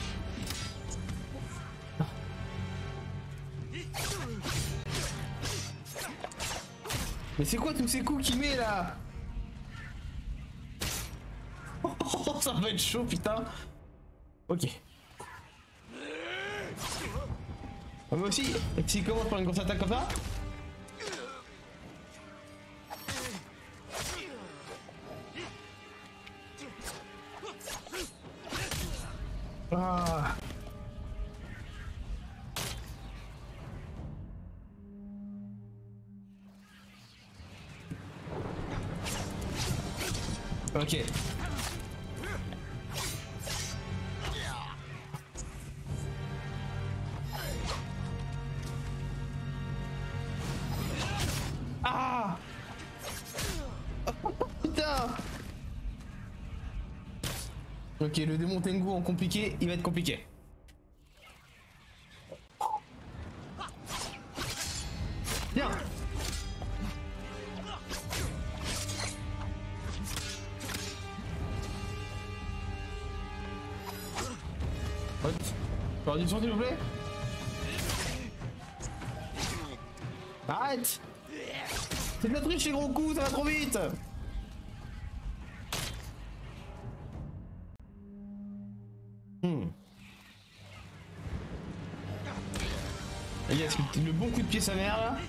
Mais c'est quoi tous ces coups qu'il met là? Oh, ça va être chaud, putain. Ok. Ah, moi aussi, s'il commence par une grosse attaque comme ça. Ah. Ok. Ah. Putain. Ok, le démon Tengu en compliqué, il va être compliqué. Bien. Perdition s'il vous plaît. Arrête. C'est de la triche les gros coups, ça va trop vite. Il y a le bon coup de pied sa mère là.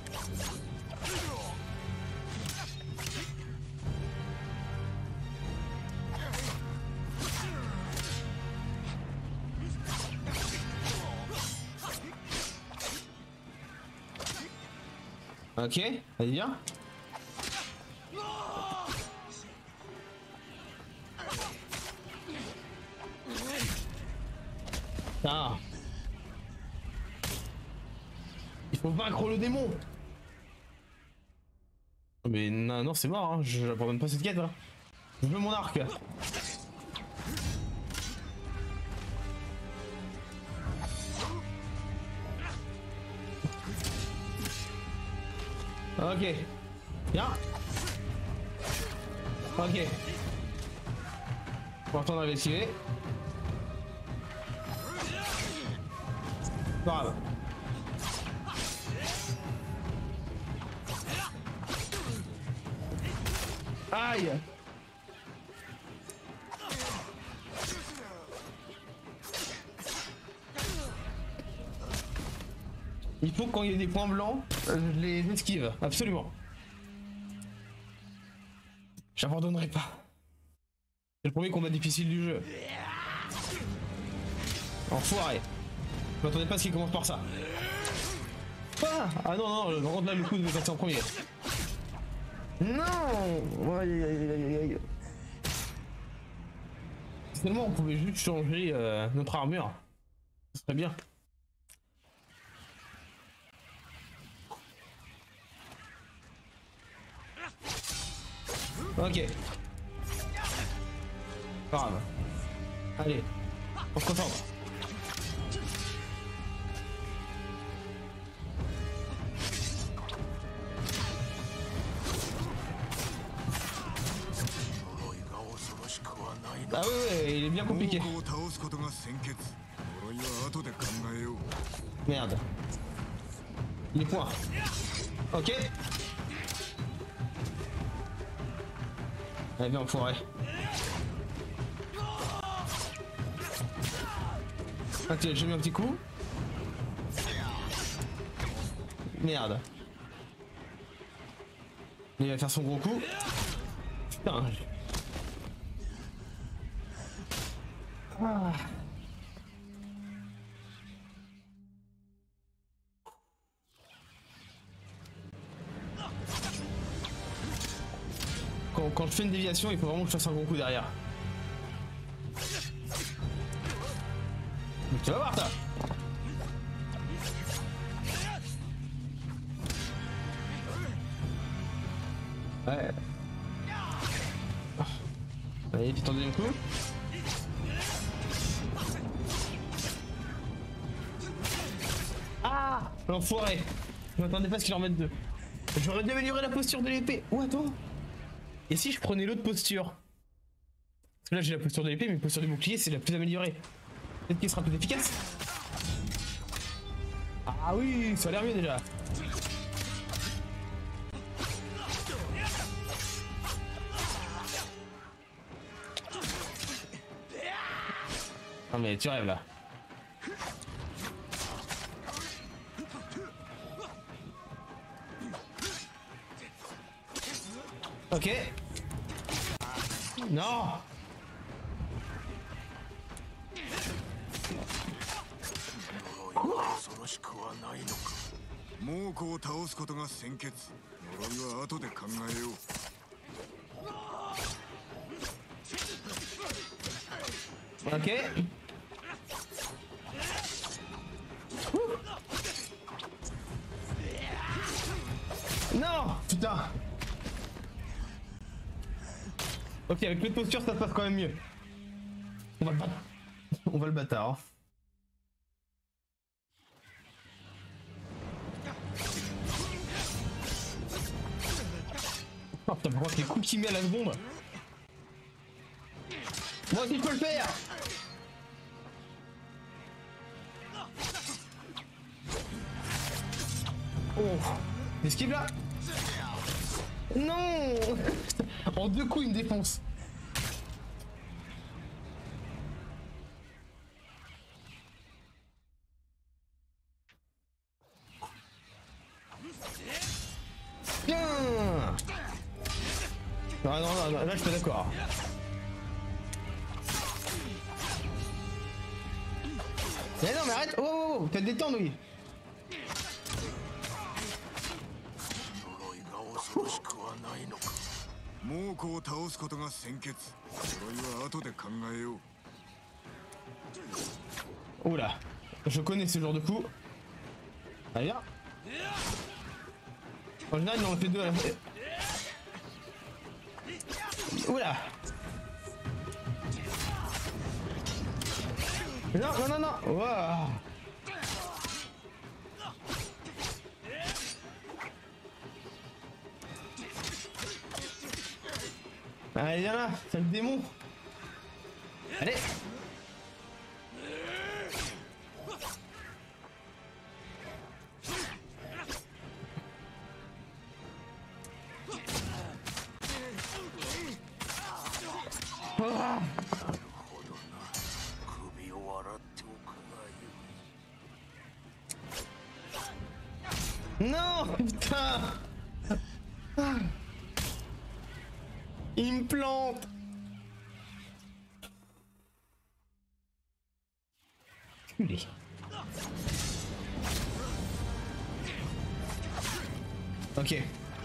Ok, vas-y viens. Ah. Il faut vaincre le démon. Mais non, non c'est mort, hein. Je n'abandonne pas cette quête là. Je veux mon arc. Ok. Viens. Ok. Pour attendre à l'esquiver. Pas grave. Aïe. Il faut que quand il y ait des points blancs, je les esquive, absolument. J'abandonnerai pas. C'est le premier combat difficile du jeu. Enfoiré. Je m'attendais pas à ce qu'il commence par ça. Ah non, non, par contre là le coup devait passer en premier. Non. Aïe, aïe, aïe, aïe. Seulement on pouvait juste changer notre armure. Ce serait bien. Ok. Pas grave. Allez, on se concentre. Ah ouais, il est bien compliqué. Merde. Les points. Ok. Allez, viens, enfoiré. Ok, j'ai mis un petit coup. Merde. Il va faire son gros coup. Putain. Ah. Quand je fais une déviation, il faut vraiment que je fasse un gros coup derrière. Tu vas voir ça. Ouais. Allez, puis ton deuxième coup. Ah, l'enfoiré. Je m'attendais pas à ce qu'il en mette deux. J'aurais dû améliorer la posture de l'épée. Oh, attends. Et si je prenais l'autre posture? Parce que là j'ai la posture de l'épée, mais la posture du bouclier c'est la plus améliorée. Peut-être qu'elle sera plus efficace. Ah oui, ça a l'air mieux déjà. Non mais tu rêves là. Ok. Non. Ok. Non. Putain. Ok, avec l'autre posture ça se passe quand même mieux. On va le battre. On va le bâtard. Hein. Oh putain, par contre les coups qu'il met à la seconde. Moi aussi je peux le faire. Oh, esquive là. Non. En deux coups il me défonce. Bien. Non, non, non, là je suis pas d'accord. Mais non mais arrête. Oh, oh, oh, t'as des temps oui. Oula, je connais ce genre de coup. Allez viens. En général il en fait deux à la fois. Oula. Non, non, non, non. Wow. Allez viens là, c'est le démon. Allez. Oh. Non, putain. Il Il me plante. Culé. Ok.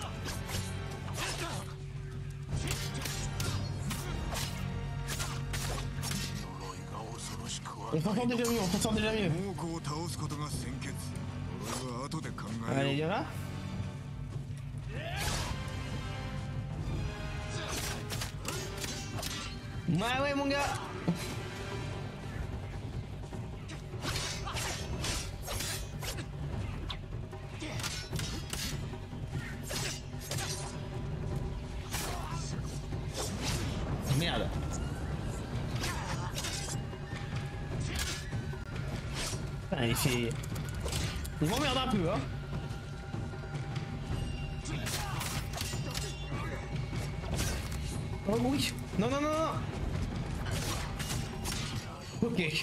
On s'en sort déjà mieux, on s'en sort déjà mieux. 猛虎を倒すことが先決。俺は後で考え Allez, よう。 viens là. Ouais, ouais, mon gars. Merde. Putain, il fait... Il m'emmerde un peu, hein. Oh oui. Non, non, non, non. Ok.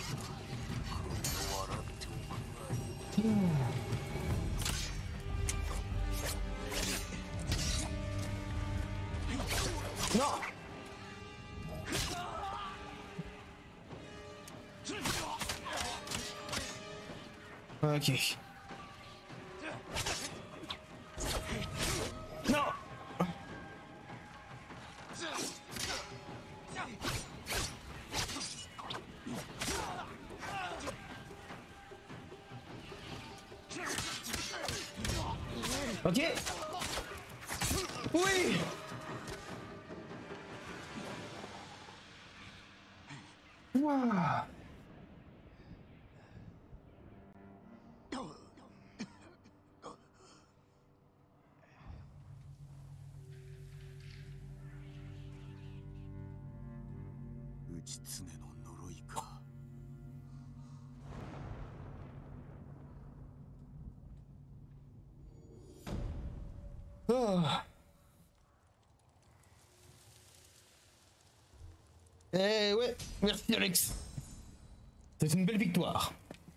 Non. Ok. Non. Ok. Oui. Wow. 内常の呪いか。 Ah. Eh ouais, merci Alex. C'est une belle victoire.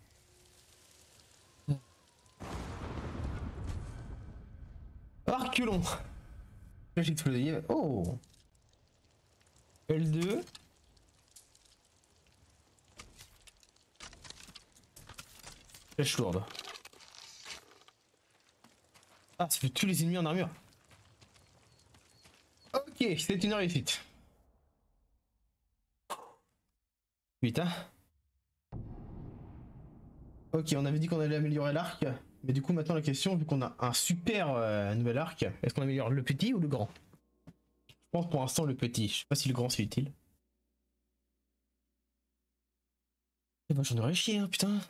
Arculon. Flèche explosive. Oh. L2. Flèche lourde. Ah, ça fait tous les ennemis en armure. Ok, c'est une réussite. Putain. Ok, on avait dit qu'on allait améliorer l'arc. Mais du coup, maintenant la question, vu qu'on a un super nouvel arc, est-ce qu'on améliore le petit ou le grand? Je pense pour l'instant le petit. Je sais pas si le grand c'est utile. Et bah j'en aurais chié, hein, putain.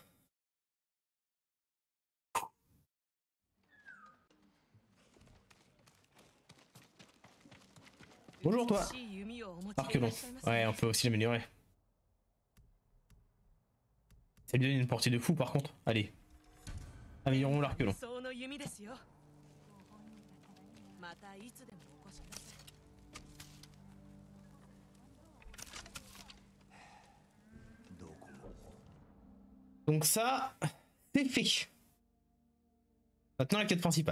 Bonjour toi. Arculon. Ouais, on peut aussi l'améliorer. Ça lui donne une portée de fou par contre. Allez. Améliorons l'arculon. Donc ça, c'est fait. Maintenant la quête principale.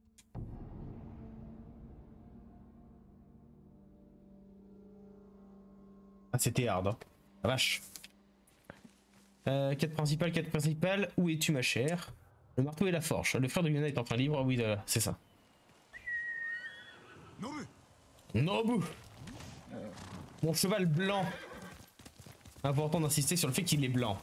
Ah c'était hard hein. La vache. Quête principale, où es-tu ma chère? Le marteau et la forge. Le frère de Yuna est enfin libre, oui c'est ça. Nobu. Mon cheval blanc. Important d'insister sur le fait qu'il est blanc.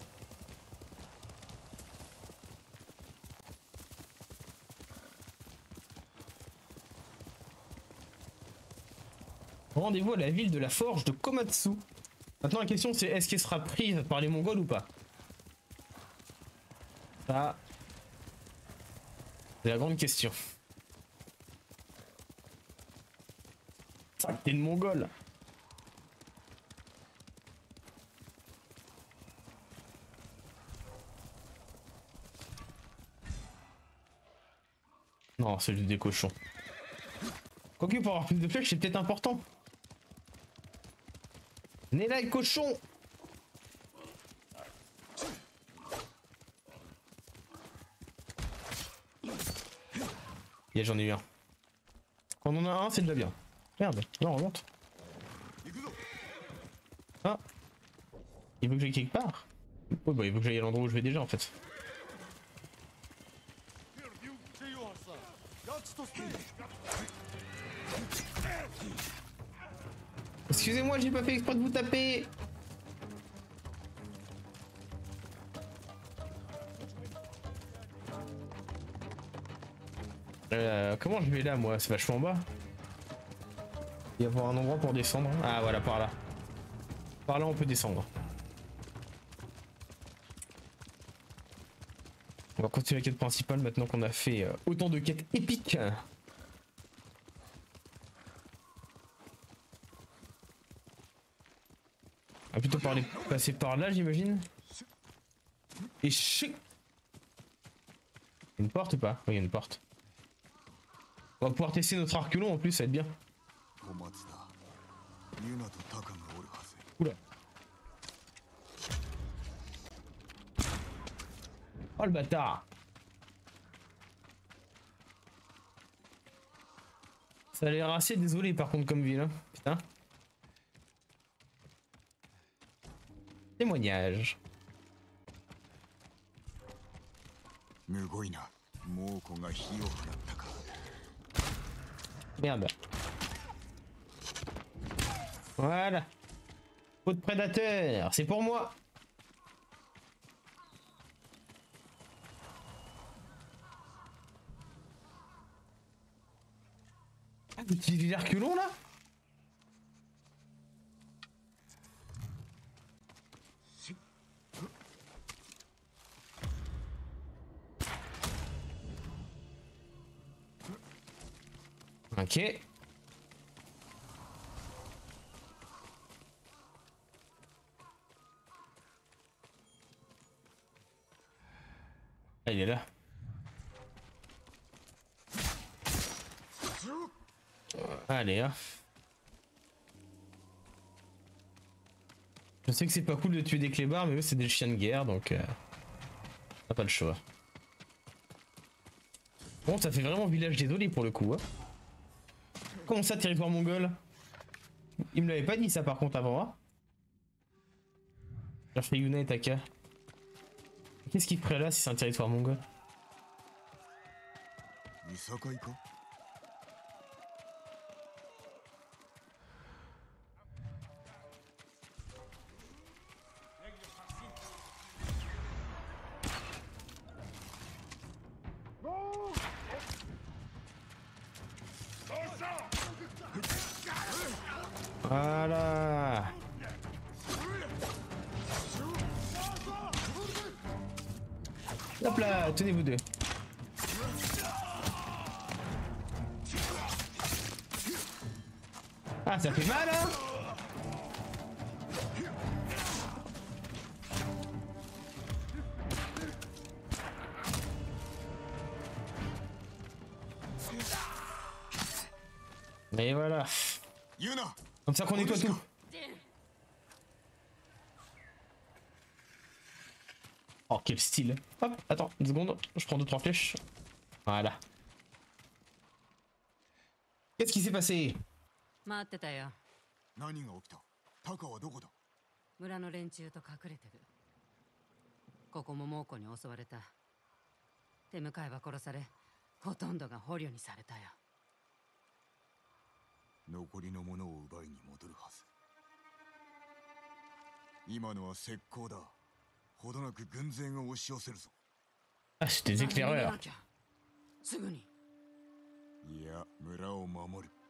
Rendez-vous à la ville de la forge de Komatsu. Maintenant la question c'est est-ce qu'elle sera prise par les Mongols ou pas? Ça, c'est la grande question. Ça, t'es une Mongole. Non, c'est juste des cochons. Quoique pour avoir plus de flèches, c'est peut-être important. Venez là, les cochons! Yeah, j'en ai eu un. Quand on en a un, c'est déjà bien. Merde, non, on remonte. j'aille quelque part. Ouais bah il faut que j'aille à l'endroit où je vais déjà en fait. Excusez-moi, j'ai pas fait exprès de vous taper. Comment je vais là moi? C'est vachement bas. Il va y avoir un endroit pour descendre. Ah voilà, par là. Par là on peut descendre. On va continuer la quête principale maintenant qu'on a fait autant de quêtes épiques. On va plutôt passer par là j'imagine. Et chic. Une porte ou pas? Oui, il y a une porte. On va pouvoir tester notre arc long en plus, ça va être bien. Oula. Oh le bâtard. Ça a l'air assez désolé par contre comme ville, hein. Putain. Témoignage. Merde. Voilà. Peau de prédateur, c'est pour moi. Ah, vous utilisez les reculons là? Ok. Ah, il est là. Allez, hein. Je sais que c'est pas cool de tuer des clébards, mais eux c'est des chiens de guerre, donc on n'a pas le choix. Bon, ça fait vraiment village désolé pour le coup. Hein. Comment ça, territoire mongol? Il me l'avait pas dit ça par contre avant. Hein. J'ai fait Yuna et Taka. Qu'est-ce qu'il ferait là si c'est un territoire mongol? Voilà. Hop là, tenez-vous deux. Ah, ça fait mal, hein? Et voilà. Comme ça qu'on nettoie tout. Oh, quel style. Hop, attends, une seconde. Je prends 2-3 flèches. Voilà. Qu'est-ce qui s'est passé? 待ってたよ。 何が起きた？タカはどこだ？ 村の連中と隠れてる。ここも猛虎に襲われた。手向かいは殺され、ほとんどが捕虜にされたよ。 残りのものを奪いに戻るはず。今のは石膏だ。ほどなく軍勢が押し寄せるぞ。 Ah, c'est des éclaireurs. すぐに。 いや、村を守る。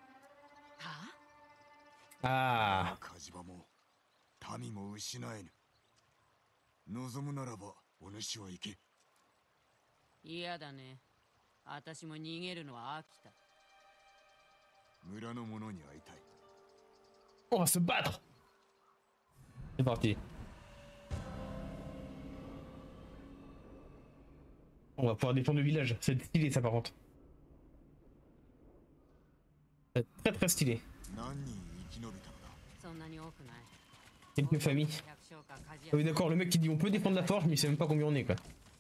Ah. 火事場も民も失えぬ。望むならばお主は行け。 嫌だね。私も逃げるのは飽きた。 村の者に会いたい。 On va se battre. C'est parti. On va pouvoir défendre le village. C'est stylé ça par contre. C'est très très stylé. 何人生き延びたのだ。 そんなに多くない。 Quelques familles. Ah oui d'accord, le mec qui dit on peut défendre la forge mais il sait même pas combien on est quoi.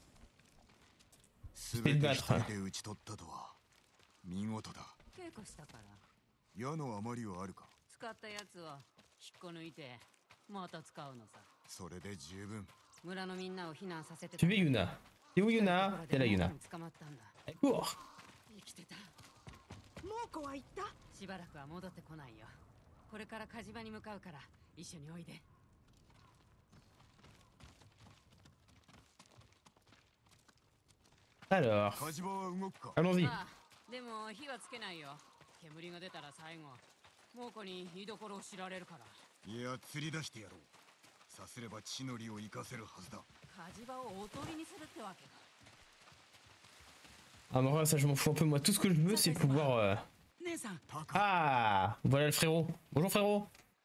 すべて一人で討ち取ったとは見事だ。 稽古したから。 矢の余りはあるか。 使ったやつを引っこ抜いてまた使うのさ。 それで十分。 村のみんなを避難させて Tu veux Yuna? T'es où Yuna? T'es là Yuna. 捕まったんだ。 Elle court. 生きてた。 猛虎は言った？ しばらくは戻ってこないよ。これから火事場に向かうから一緒においで。 Alors, 火事場は動くか。 allons-y. まあ、でも火はつけないよ。煙が出たら最後、猛虎に居所を知られるから。 いや、釣り出してやろう。さすれば地の利を生かせるはずだ。 火事場をおとりにするってわけか。 Ah, mais ça, je m'en fous un peu. Moi, tout ce que je veux, c'est pouvoir. 姉さん、 Ah, voilà le frérot. Bonjour frérot.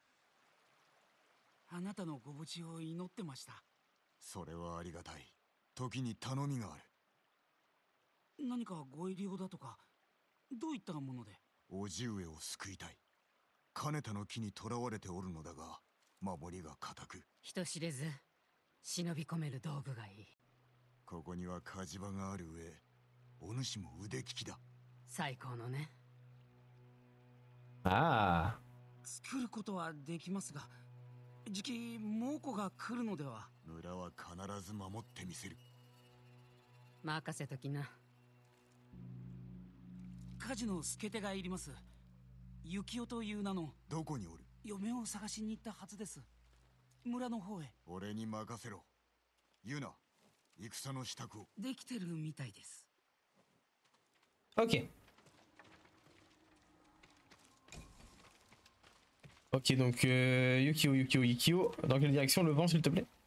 あなたのご無事を祈ってました。 それはありがたい。時に頼みがある。 何かご入り用だとか、どういったもので？ 叔父上を救いたい。金田の木に囚われておるのだが、守りが固く。 人知れず忍び込める道具がいい。 ここには火事場がある上、お主も腕利きだ。 最高のね。 Ah. 作ることはできますが、じき猛虎が来るのでは？ 村は必ず守ってみせる。 任せときな。 火事の助手がいります。幸男という名の。 どこにおる？ 嫁を探しに行ったはずです。村の方へ。 俺に任せろ。ユナ、戦の支度を。 できてるみたいです。 Ok. Ok, donc Yukio. Dans quelle direction le vent, s'il te plaît?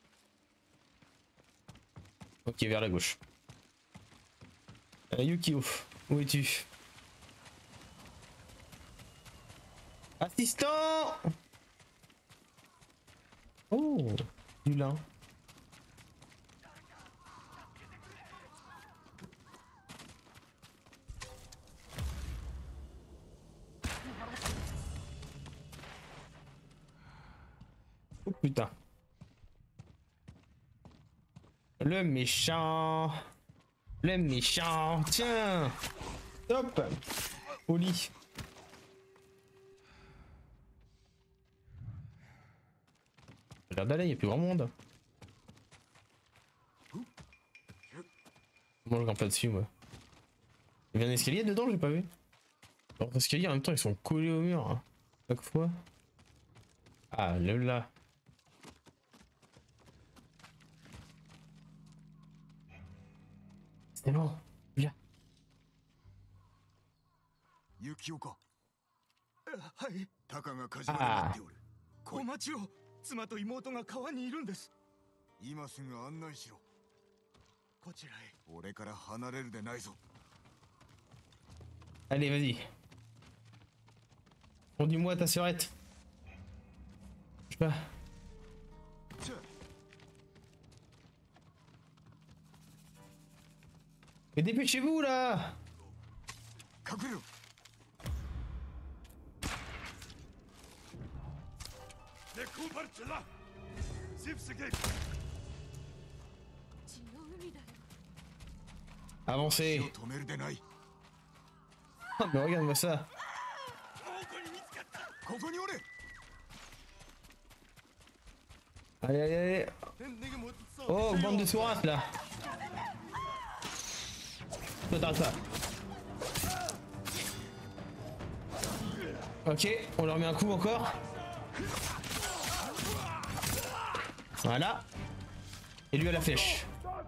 Ok, vers la gauche. Yukio, où es-tu? Assistant! Oh, du lin. Oh putain. Le méchant. Le méchant. Tiens. Hop. Au lit. J'ai l'air d'aller, il n'y a plus grand monde. Moi je grimpe pas dessus moi. Il y a un escalier dedans, j'ai pas vu. Alors l'escalier en même temps ils sont collés au mur. Hein. Chaque fois. Ah là. C'est bon, viens. 幸男か。 はい、 タカが火事場で待っておる。 お待ちを。妻と妹が川にいるんです。 今すぐ案内しろ。 こちらへ。 俺から離れるでないぞ。 Allez, vas-y. Conduis-moi ta sœurette. Je sais pas. Mais dépêchez-vous là! 隠れろ。 Avancez! 止めるでない。 Oh, mais regarde-moi ça! ここにおれ。 Allez, allez, allez! Oh, bande de sourates là! Toi, t'arrêtes pas! Ok, on leur met un coup encore. Voilà. Et lui à la flèche.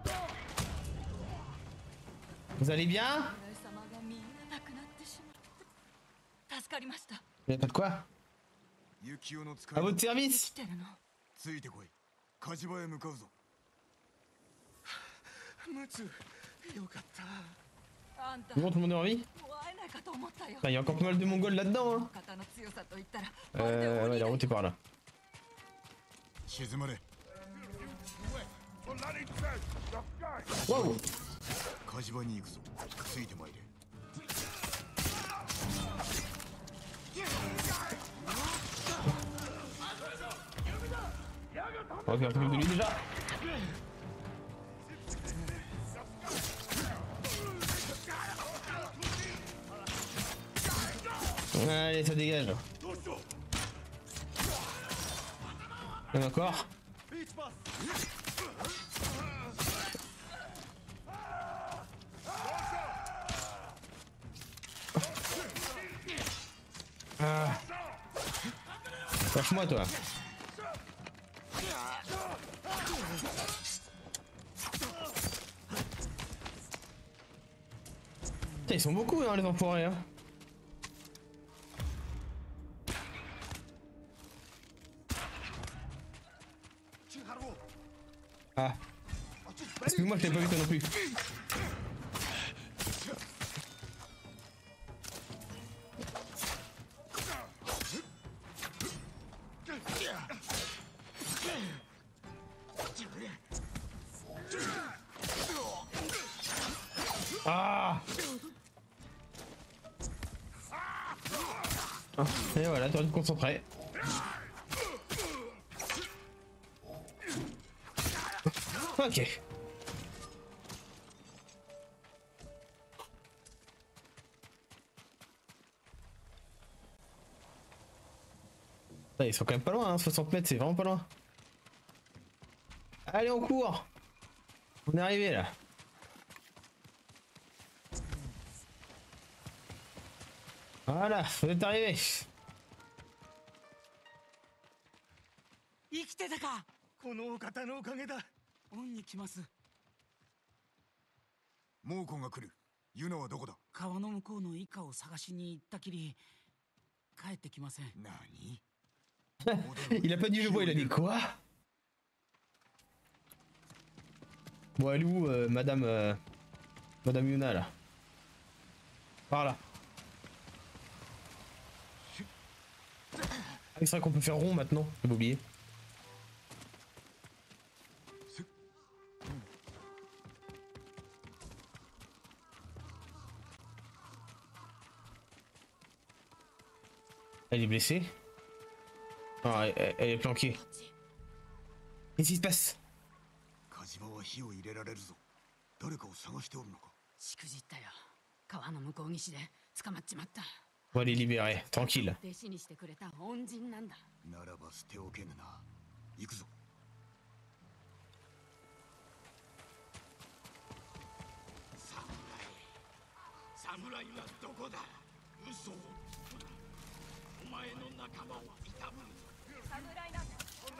Vous allez bien? Y'a pas de quoi? 幸男の使 À い votre service! ついてこい。火事場へ向かうぞ。 ムツ、よかった。 C'est bon, tout le monde est en vie? Il y a encore pas mal de Mongols là-dedans, hein. Ouais, la route est par là. 静まれ。 Wow! 火事場に行くぞ。ついてまいれ。 On va faire un truc de lui déjà. Allez, ça dégage. Et encore. Ah. Lâche-moi toi. Putain, ils sont beaucoup hein, les enfoirés hein. Ah. Excuse-moi, je l'ai pas vu toi non plus. Ah. Et voilà, t'aurais dû te concentrer. Ok. Ah, ils sont quand même pas loin, hein, 60 mètres, c'est vraiment pas loin. Allez, on court. On est arrivé là. Voilà, vous êtes arrivés. 生きてたか。このお方のおかげだ。恩に来ます。 猛虎が来る。ユナはどこだ。 川の向こうのイカを探しに行ったきり帰ってきません。 何 Il a pas dit je vois, il a dit quoi? Bon, elle est où, madame Yuna là? Par là. Ah, c'est vrai qu'on peut faire rond maintenant, j'ai oublié. Elle est blessée. Ah, elle est planquée. Qu'est-ce qui se passe? 火事場は火を入れられるぞ。誰かを探しておるのか。 しくじったよ。川の向こう岸で捕まっちまった。 On va les libérer, tranquille. 弟子にしてくれた恩人なんだ。 ならば捨ておけぬな。行くぞ。 侍はどこだ。嘘を。お前の仲間を悼む。 侍なんだ。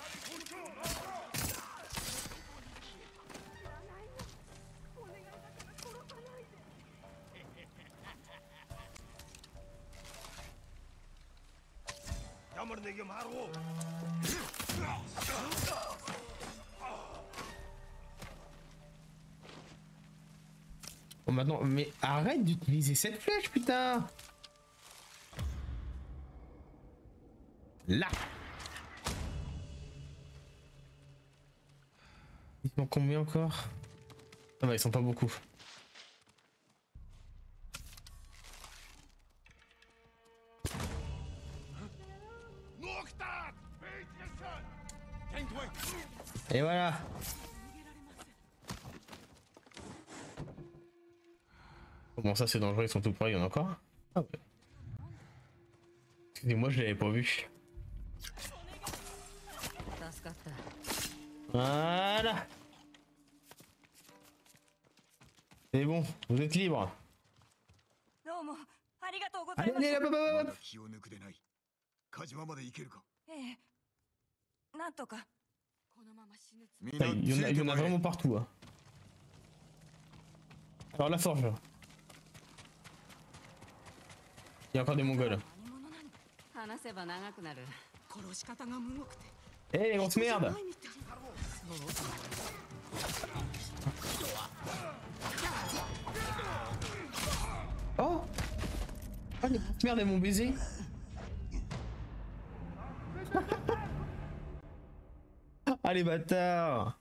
야마르네게 마로. Bon maintenant, mais arrête d'utiliser cette flèche, putain. Là. Ils sont combien encore? Ah bah ils sont pas beaucoup. Et voilà. Comment ça c'est dangereux, ils sont tout près, il y en a encore? Ah ouais. Excusez-moi, je l'avais pas vu. Voilà. C'est bon, vous êtes libre. Allez, allez, hop, hop, hop, hop. 気を抜くでない。火事場まで行けるか。 なんとか。 Putain, il y en a vraiment partout. Hein. Alors la forge. Il y a encore des mongols. Eh les grosses merdes. Oh. Oh les grosses merdes elles m'ont baisé. Ah les bâtards.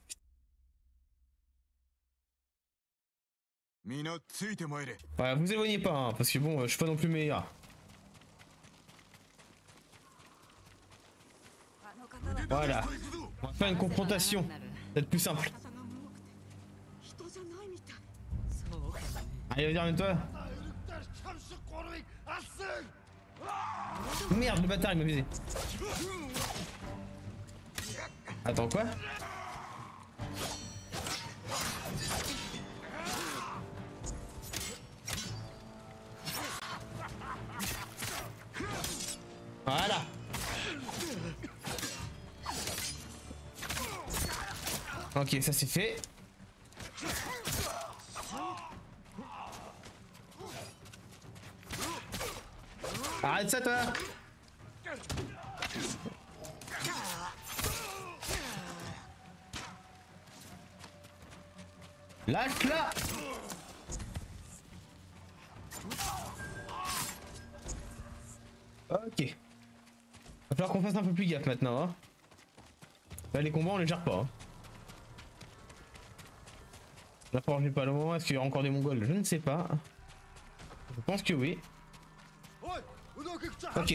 Ouais, vous éloignez pas, hein, parce que bon, je suis pas non plus meilleur. Voilà. On va faire une confrontation. C'est plus simple. Allez, vas-y, ramène-toi. Merde, le bâtard, il m'a visé. Attends, quoi? Voilà. Ok, ça c'est fait. Arrête ça toi. Lâche-la. Ok. Va falloir qu'on fasse un peu plus gaffe maintenant. Hein. Là les combats on les gère pas. Hein. La forge n'est pas loin. Est-ce qu'il y aura encore des mongols? Je ne sais pas. Je pense que oui. Ok.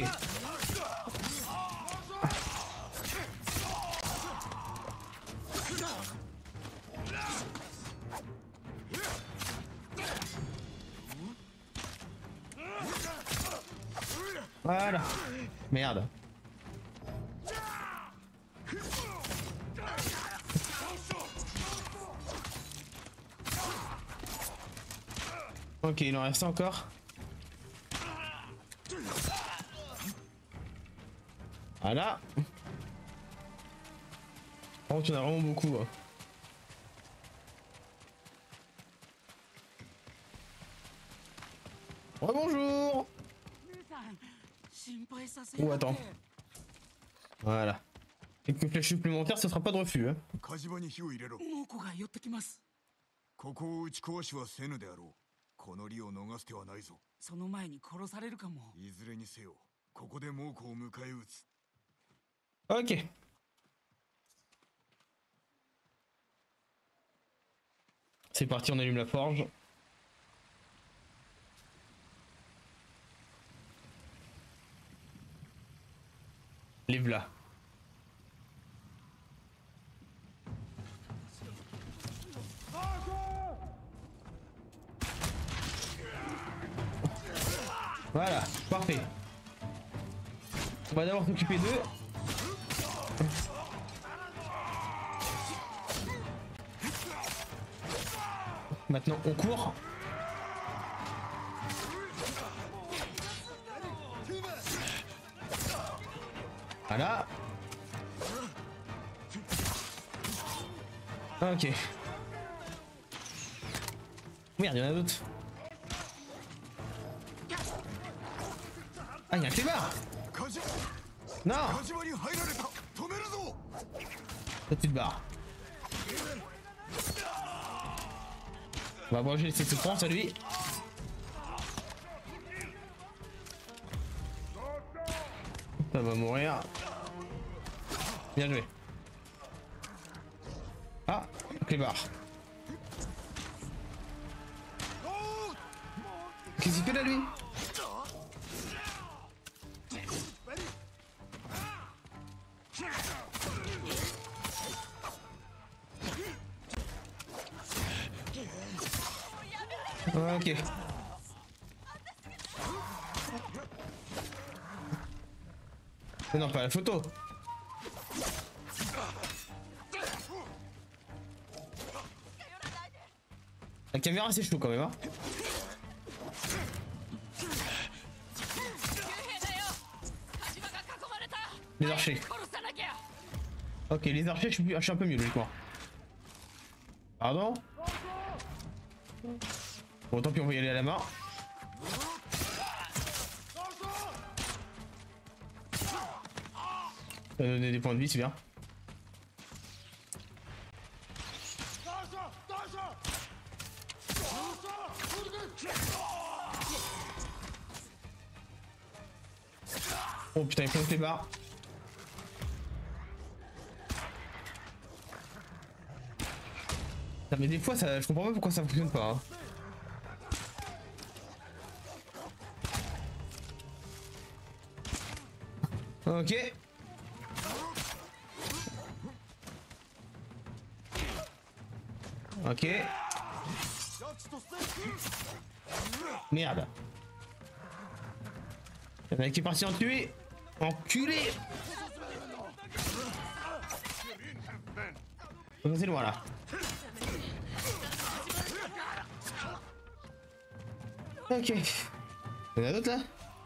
Voilà. Merde. Ok, il en reste encore. Voilà. Par contre, il y en a vraiment beaucoup. Hein. Oh, bonjour. Oh, attends. Voilà. Quelques flèches supplémentaires, ce sera pas de refus. Hein. ここを打ち壊しはせぬであろう。この利を逃す手はないぞ。 その前に殺されるかも。 いずれにせよ、ここで猛虎を迎え撃つ。 Ok. C'est parti, on allume la forge. Les v'là. Voilà, parfait. On va d'abord s'occuper d'eux. Maintenant on court. Voilà. Ok. Merde, il y en a d'autres. Ah, il y a un clébard. Non. Toi tu te barres. On va manger ses souffrances à lui. Ça va mourir. Bien joué. Ah, clébard. Qu'est-ce qu'il fait là lui? Ok. Mais non, pas la photo. La caméra c'est chaud quand même hein. Les archers. Ok, les archers je suis un peu mieux logiquement. Pardon. Bon tant pis on va y aller à la main. Ça va donner des points de vie c'est bien. Oh putain il faut les barres. Mais des fois ça, je comprends pas pourquoi ça fonctionne pas. Hein. Ok. Ok. Merde. Il y en a qui est parti en tuer. Enculé. C'est loin là. Ok. Il y en a d'autres là?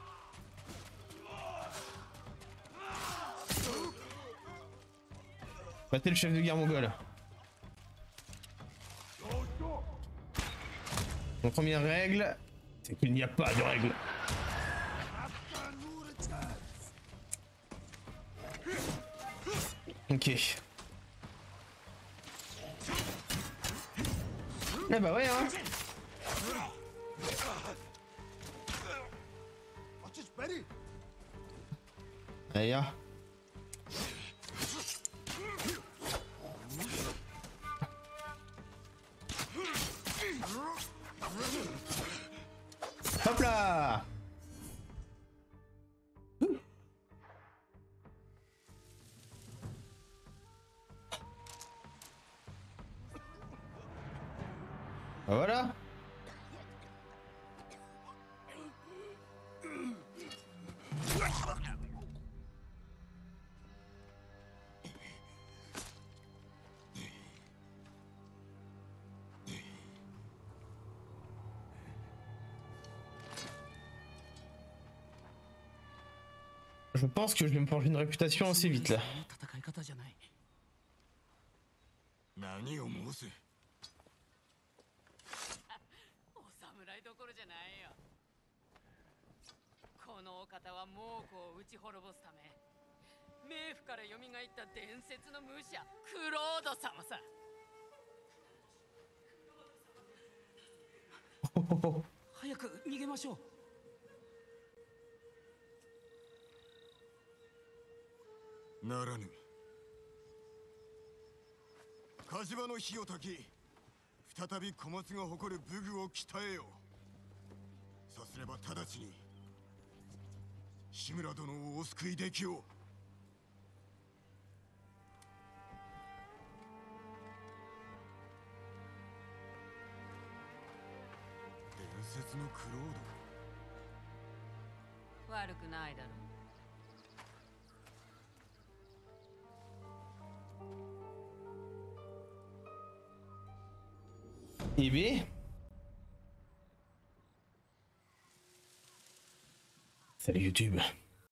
Battez le chef de guerre mongol. Mon première règle, c'est qu'il n'y a pas de règle. Ok. Ah bah ouais hein. Allez hein. Hop là. Voilà. Je pense que je vais me forger une réputation assez vite là. 戦い方じゃない。 何を申す。 お侍どころじゃないよ。このお方は猛虎を撃ち滅ぼすため冥府から蘇った伝説の武者クロード様さ。 早く逃げましょう。 ならぬ。火事場の火を焚き、再び小松が誇る武具を鍛えよう。さすれば直ちに志村殿をお救いできよう。伝説のクロード。 悪くないだろう。 Eh bien. Salut YouTube.